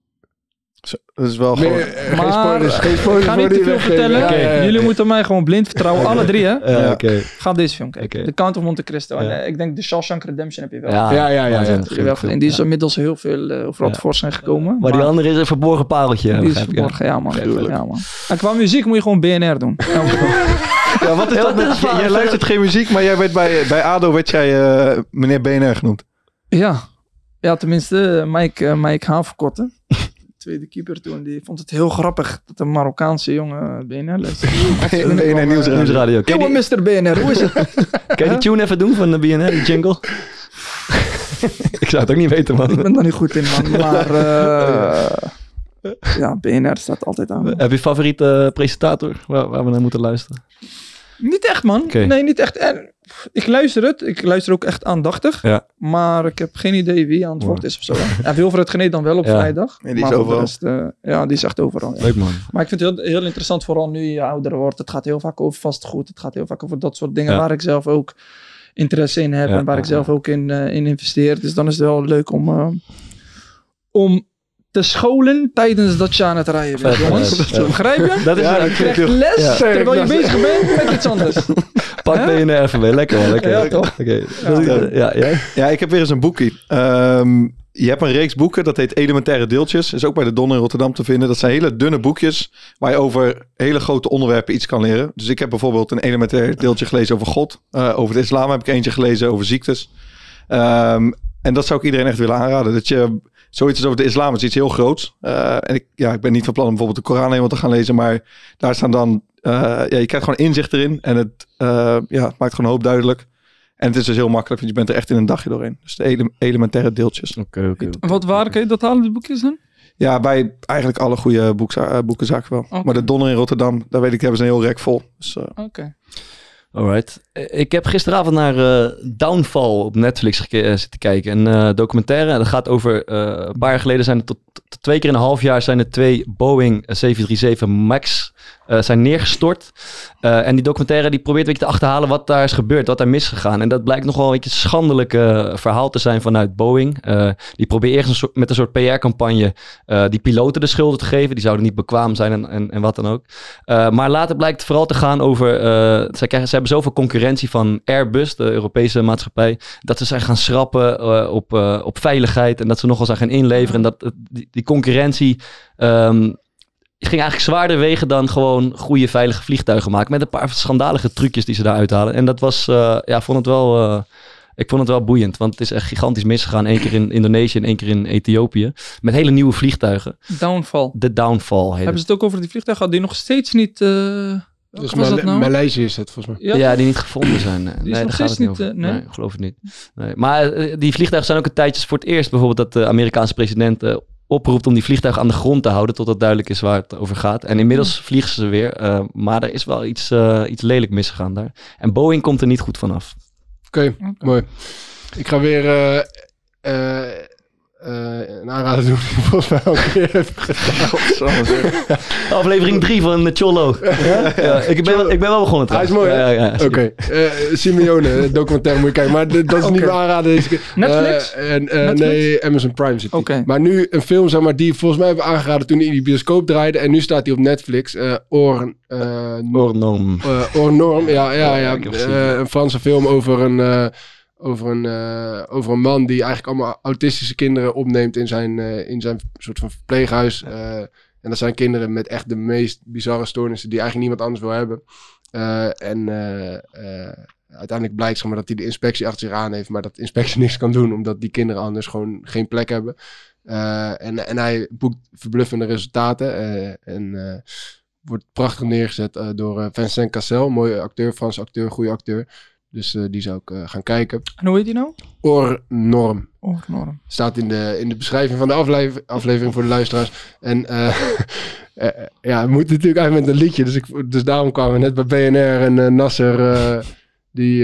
Dat is wel gewoon... geen Maar- spoilers. Geen Ik spoilers ga voor niet te die veel weggeven. vertellen. Ja, ja, ja. Jullie moeten mij gewoon blind vertrouwen. Alle 3, hè? Ja. Oké. Ga deze film kijken. Oké. The Count of Monte Cristo. En, Ja. ik denk The Shawshank Redemption heb je wel. Ja, Ja. Heb je wel gezien. Die is inmiddels heel veel overal Ja. tevoorschijn gekomen. Maar die andere is een verborgen pareltje. die is begrijp ik, verborgen. Ja, man. Tuurlijk. Ja, man. En qua muziek moet je gewoon BNR doen. Ja, wat is dat met... Jij luistert geen muziek, maar jij werd bij ADO werd jij meneer BNR genoemd. Ja, tenminste, Mike Haverkotten. tweede keeper toen. Die vond het heel grappig dat een Marokkaanse jongen BNR luisterde. BNR Nieuwsradio. Jongen, Mr. BNR, hoe is het? Kan je die tune even doen van de BNR, die jingle? Ik zou het ook niet weten, man. Ik ben daar niet goed in, man. Maar ja, BNR staat altijd aan. Heb je favoriete presentator waar we naar moeten luisteren? Niet echt, man. Okay. Nee, niet echt. En ik luister het. Ik luister ook echt aandachtig. Ja. Maar ik heb geen idee wie aan het woord is of zo. Ja, Wilfred Gené dan wel op vrijdag. Ja, die is maar voor overal. de rest, ja, die is echt overal. Ja. Leuk, man. Maar ik vind het heel interessant, vooral nu je ouder wordt. Het gaat heel vaak over vastgoed. Het gaat heel vaak over dat soort dingen waar ik zelf ook interesse in heb. En waar ik zelf ook in investeer. Dus dan is het wel leuk om te scholen tijdens dat je aan het rijden bent, jongens. Begrijp je? Dat is je krijgt les terwijl je bezig bent met iets anders. Pak BNR even mee. Lekker, man. Lekker. Ja, toch? Okay. Ja, ik heb weer eens een boekie. Je hebt een reeks boeken, dat heet Elementaire Deeltjes. Is ook bij de Don in Rotterdam te vinden. Dat zijn hele dunne boekjes waar je over hele grote onderwerpen iets kan leren. Dus ik heb bijvoorbeeld een elementair deeltje gelezen over God. Over de islam heb ik eentje gelezen over ziektes. En dat zou ik iedereen echt willen aanraden. Dat je zoiets is over de islam, is iets heel groots. En ik ben niet van plan om bijvoorbeeld de Koran helemaal te gaan lezen. Maar daar staan dan, je krijgt gewoon inzicht erin. En het maakt gewoon een hoop duidelijk. En het is dus heel makkelijk, want je bent er echt in een dagje doorheen. Dus de elementaire deeltjes. Oké. Waar kan je dat halen, de boekjes dan? Ja, bij eigenlijk alle goede boekenzaken wel. Okay. Maar de Donner in Rotterdam, daar weet ik, hebben ze een heel rek vol. Dus, Oké. Alright. Ik heb gisteravond naar Downfall op Netflix zitten kijken. Een documentaire. Dat gaat over een paar jaar geleden zijn er tot 2 keer in een half jaar zijn er 2 Boeing 737 MAX zijn neergestort. En die documentaire die probeert een beetje te achterhalen wat daar is gebeurd, wat daar misgegaan. En dat blijkt nogal een beetje een schandelijk verhaal te zijn vanuit Boeing. Die probeert eerst met een soort PR-campagne die piloten de schulden te geven. Die zouden niet bekwaam zijn en wat dan ook. Maar later blijkt het vooral te gaan over... Ze hebben zoveel concurrentie van Airbus, de Europese maatschappij, dat ze zijn gaan schrappen op veiligheid en dat ze nogal zijn gaan inleveren. En dat die concurrentie ging eigenlijk zwaarder wegen dan gewoon goede veilige vliegtuigen maken. Met een paar schandalige trucjes die ze daar uithalen. En dat was, ik vond het wel boeiend. Want het is echt gigantisch misgegaan. 1 keer in Indonesië en 1 keer in Ethiopië. Met hele nieuwe vliegtuigen. Downfall. De Downfall. Hebben ze het ook over die vliegtuigen die nog steeds niet... Dus Maleisië is het volgens mij. Ja, die niet gevonden zijn. Nee, daar gaat het niet over. Nee, geloof het niet. Nee. Maar die vliegtuigen zijn ook een tijdje voor het eerst. Bijvoorbeeld dat de Amerikaanse president oproept om die vliegtuigen aan de grond te houden. Totdat duidelijk is waar het over gaat. En inmiddels vliegen ze weer. Maar er is wel iets lelijk misgegaan daar. En Boeing komt er niet goed vanaf. Oké, mooi. Ik ga weer een aanrader doen die volgens mij al een keer heeft gedaan. Aflevering 3 van Cholo. Ja, ik ben wel begonnen trouwens. Hij is mooi, hè? Ja, Oké. Simeone, documentaire moet je kijken. Maar dat is niet mijn aanrader. Netflix? Netflix? Nee, Amazon Prime zit die. Maar nu een film, zeg maar, die volgens mij hebben aangeraden toen hij in die bioscoop draaide. En nu staat hij op Netflix. Ornorm. Ornorm, ja. Een Franse film over een man die eigenlijk allemaal autistische kinderen opneemt in zijn soort van verpleeghuis. En dat zijn kinderen met echt de meest bizarre stoornissen die eigenlijk niemand anders wil hebben. Uiteindelijk blijkt, zeg maar, dat hij de inspectie achter zich aan heeft, maar dat de inspectie niks kan doen, omdat die kinderen anders gewoon geen plek hebben. En hij boekt verbluffende resultaten. Wordt prachtig neergezet door Vincent Cassel, mooie acteur, Franse acteur, goede acteur. Dus die zou ik gaan kijken. En hoe heet die nou? Ornorm. Ornorm. Staat in de beschrijving van de aflevering voor de luisteraars. En het moet natuurlijk eigenlijk met een liedje. Dus daarom kwamen we net bij BNR en Nasser. Die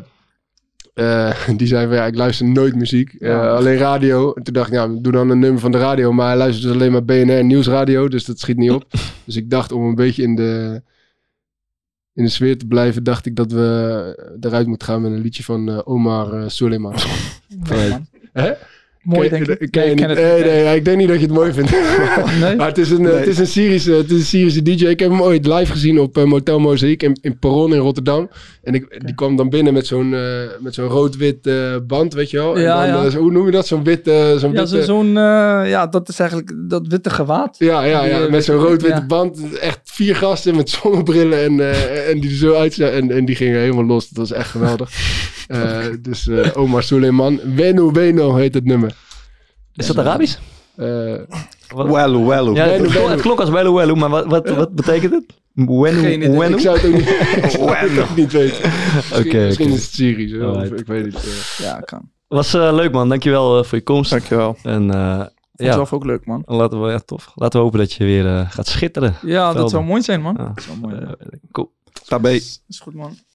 zei van, ik luister nooit muziek. Alleen radio. En toen dacht ik, doe dan een nummer van de radio. Maar hij luistert dus alleen maar BNR Nieuwsradio. Dus dat schiet niet op. Dus ik dacht, om een beetje in de sfeer te blijven, dacht ik dat we eruit moeten gaan met een liedje van Omar Souleyman. Hè? Mooi, denk ik. Nee, ik denk niet dat je het mooi vindt. Nee? Maar het is een Syrische DJ. Ik heb hem ooit live gezien op Motel Mozaïek in Perron in Rotterdam. En die kwam dan binnen met zo'n rood-wit band, weet je wel. Ja, en dan, hoe noem je dat? Zo'n wit... dat is eigenlijk dat witte gewaad. Ja, met zo'n rood-witte band. Echt 4 gasten met zonnebrillen en die er zo uitzagen. En die gingen helemaal los. Dat was echt geweldig. Dus Omar Souleyman. Weno heet het nummer. Is dat Arabisch? Wellu. Ja, het klonk als wellu, maar wat betekent het? Geen idee. Ik zou het ook niet weten. Misschien is het Syrisch. Ik weet niet. Ja, kan. Was leuk, man. Dankjewel voor je komst. Dankjewel. En Vond het zelf ook leuk, man. tof. Laten we hopen dat je weer gaat schitteren. Ja, dat zou mooi zijn, man. Ja. Dat zou mooi zijn. Cool. Tabé. Is goed, man.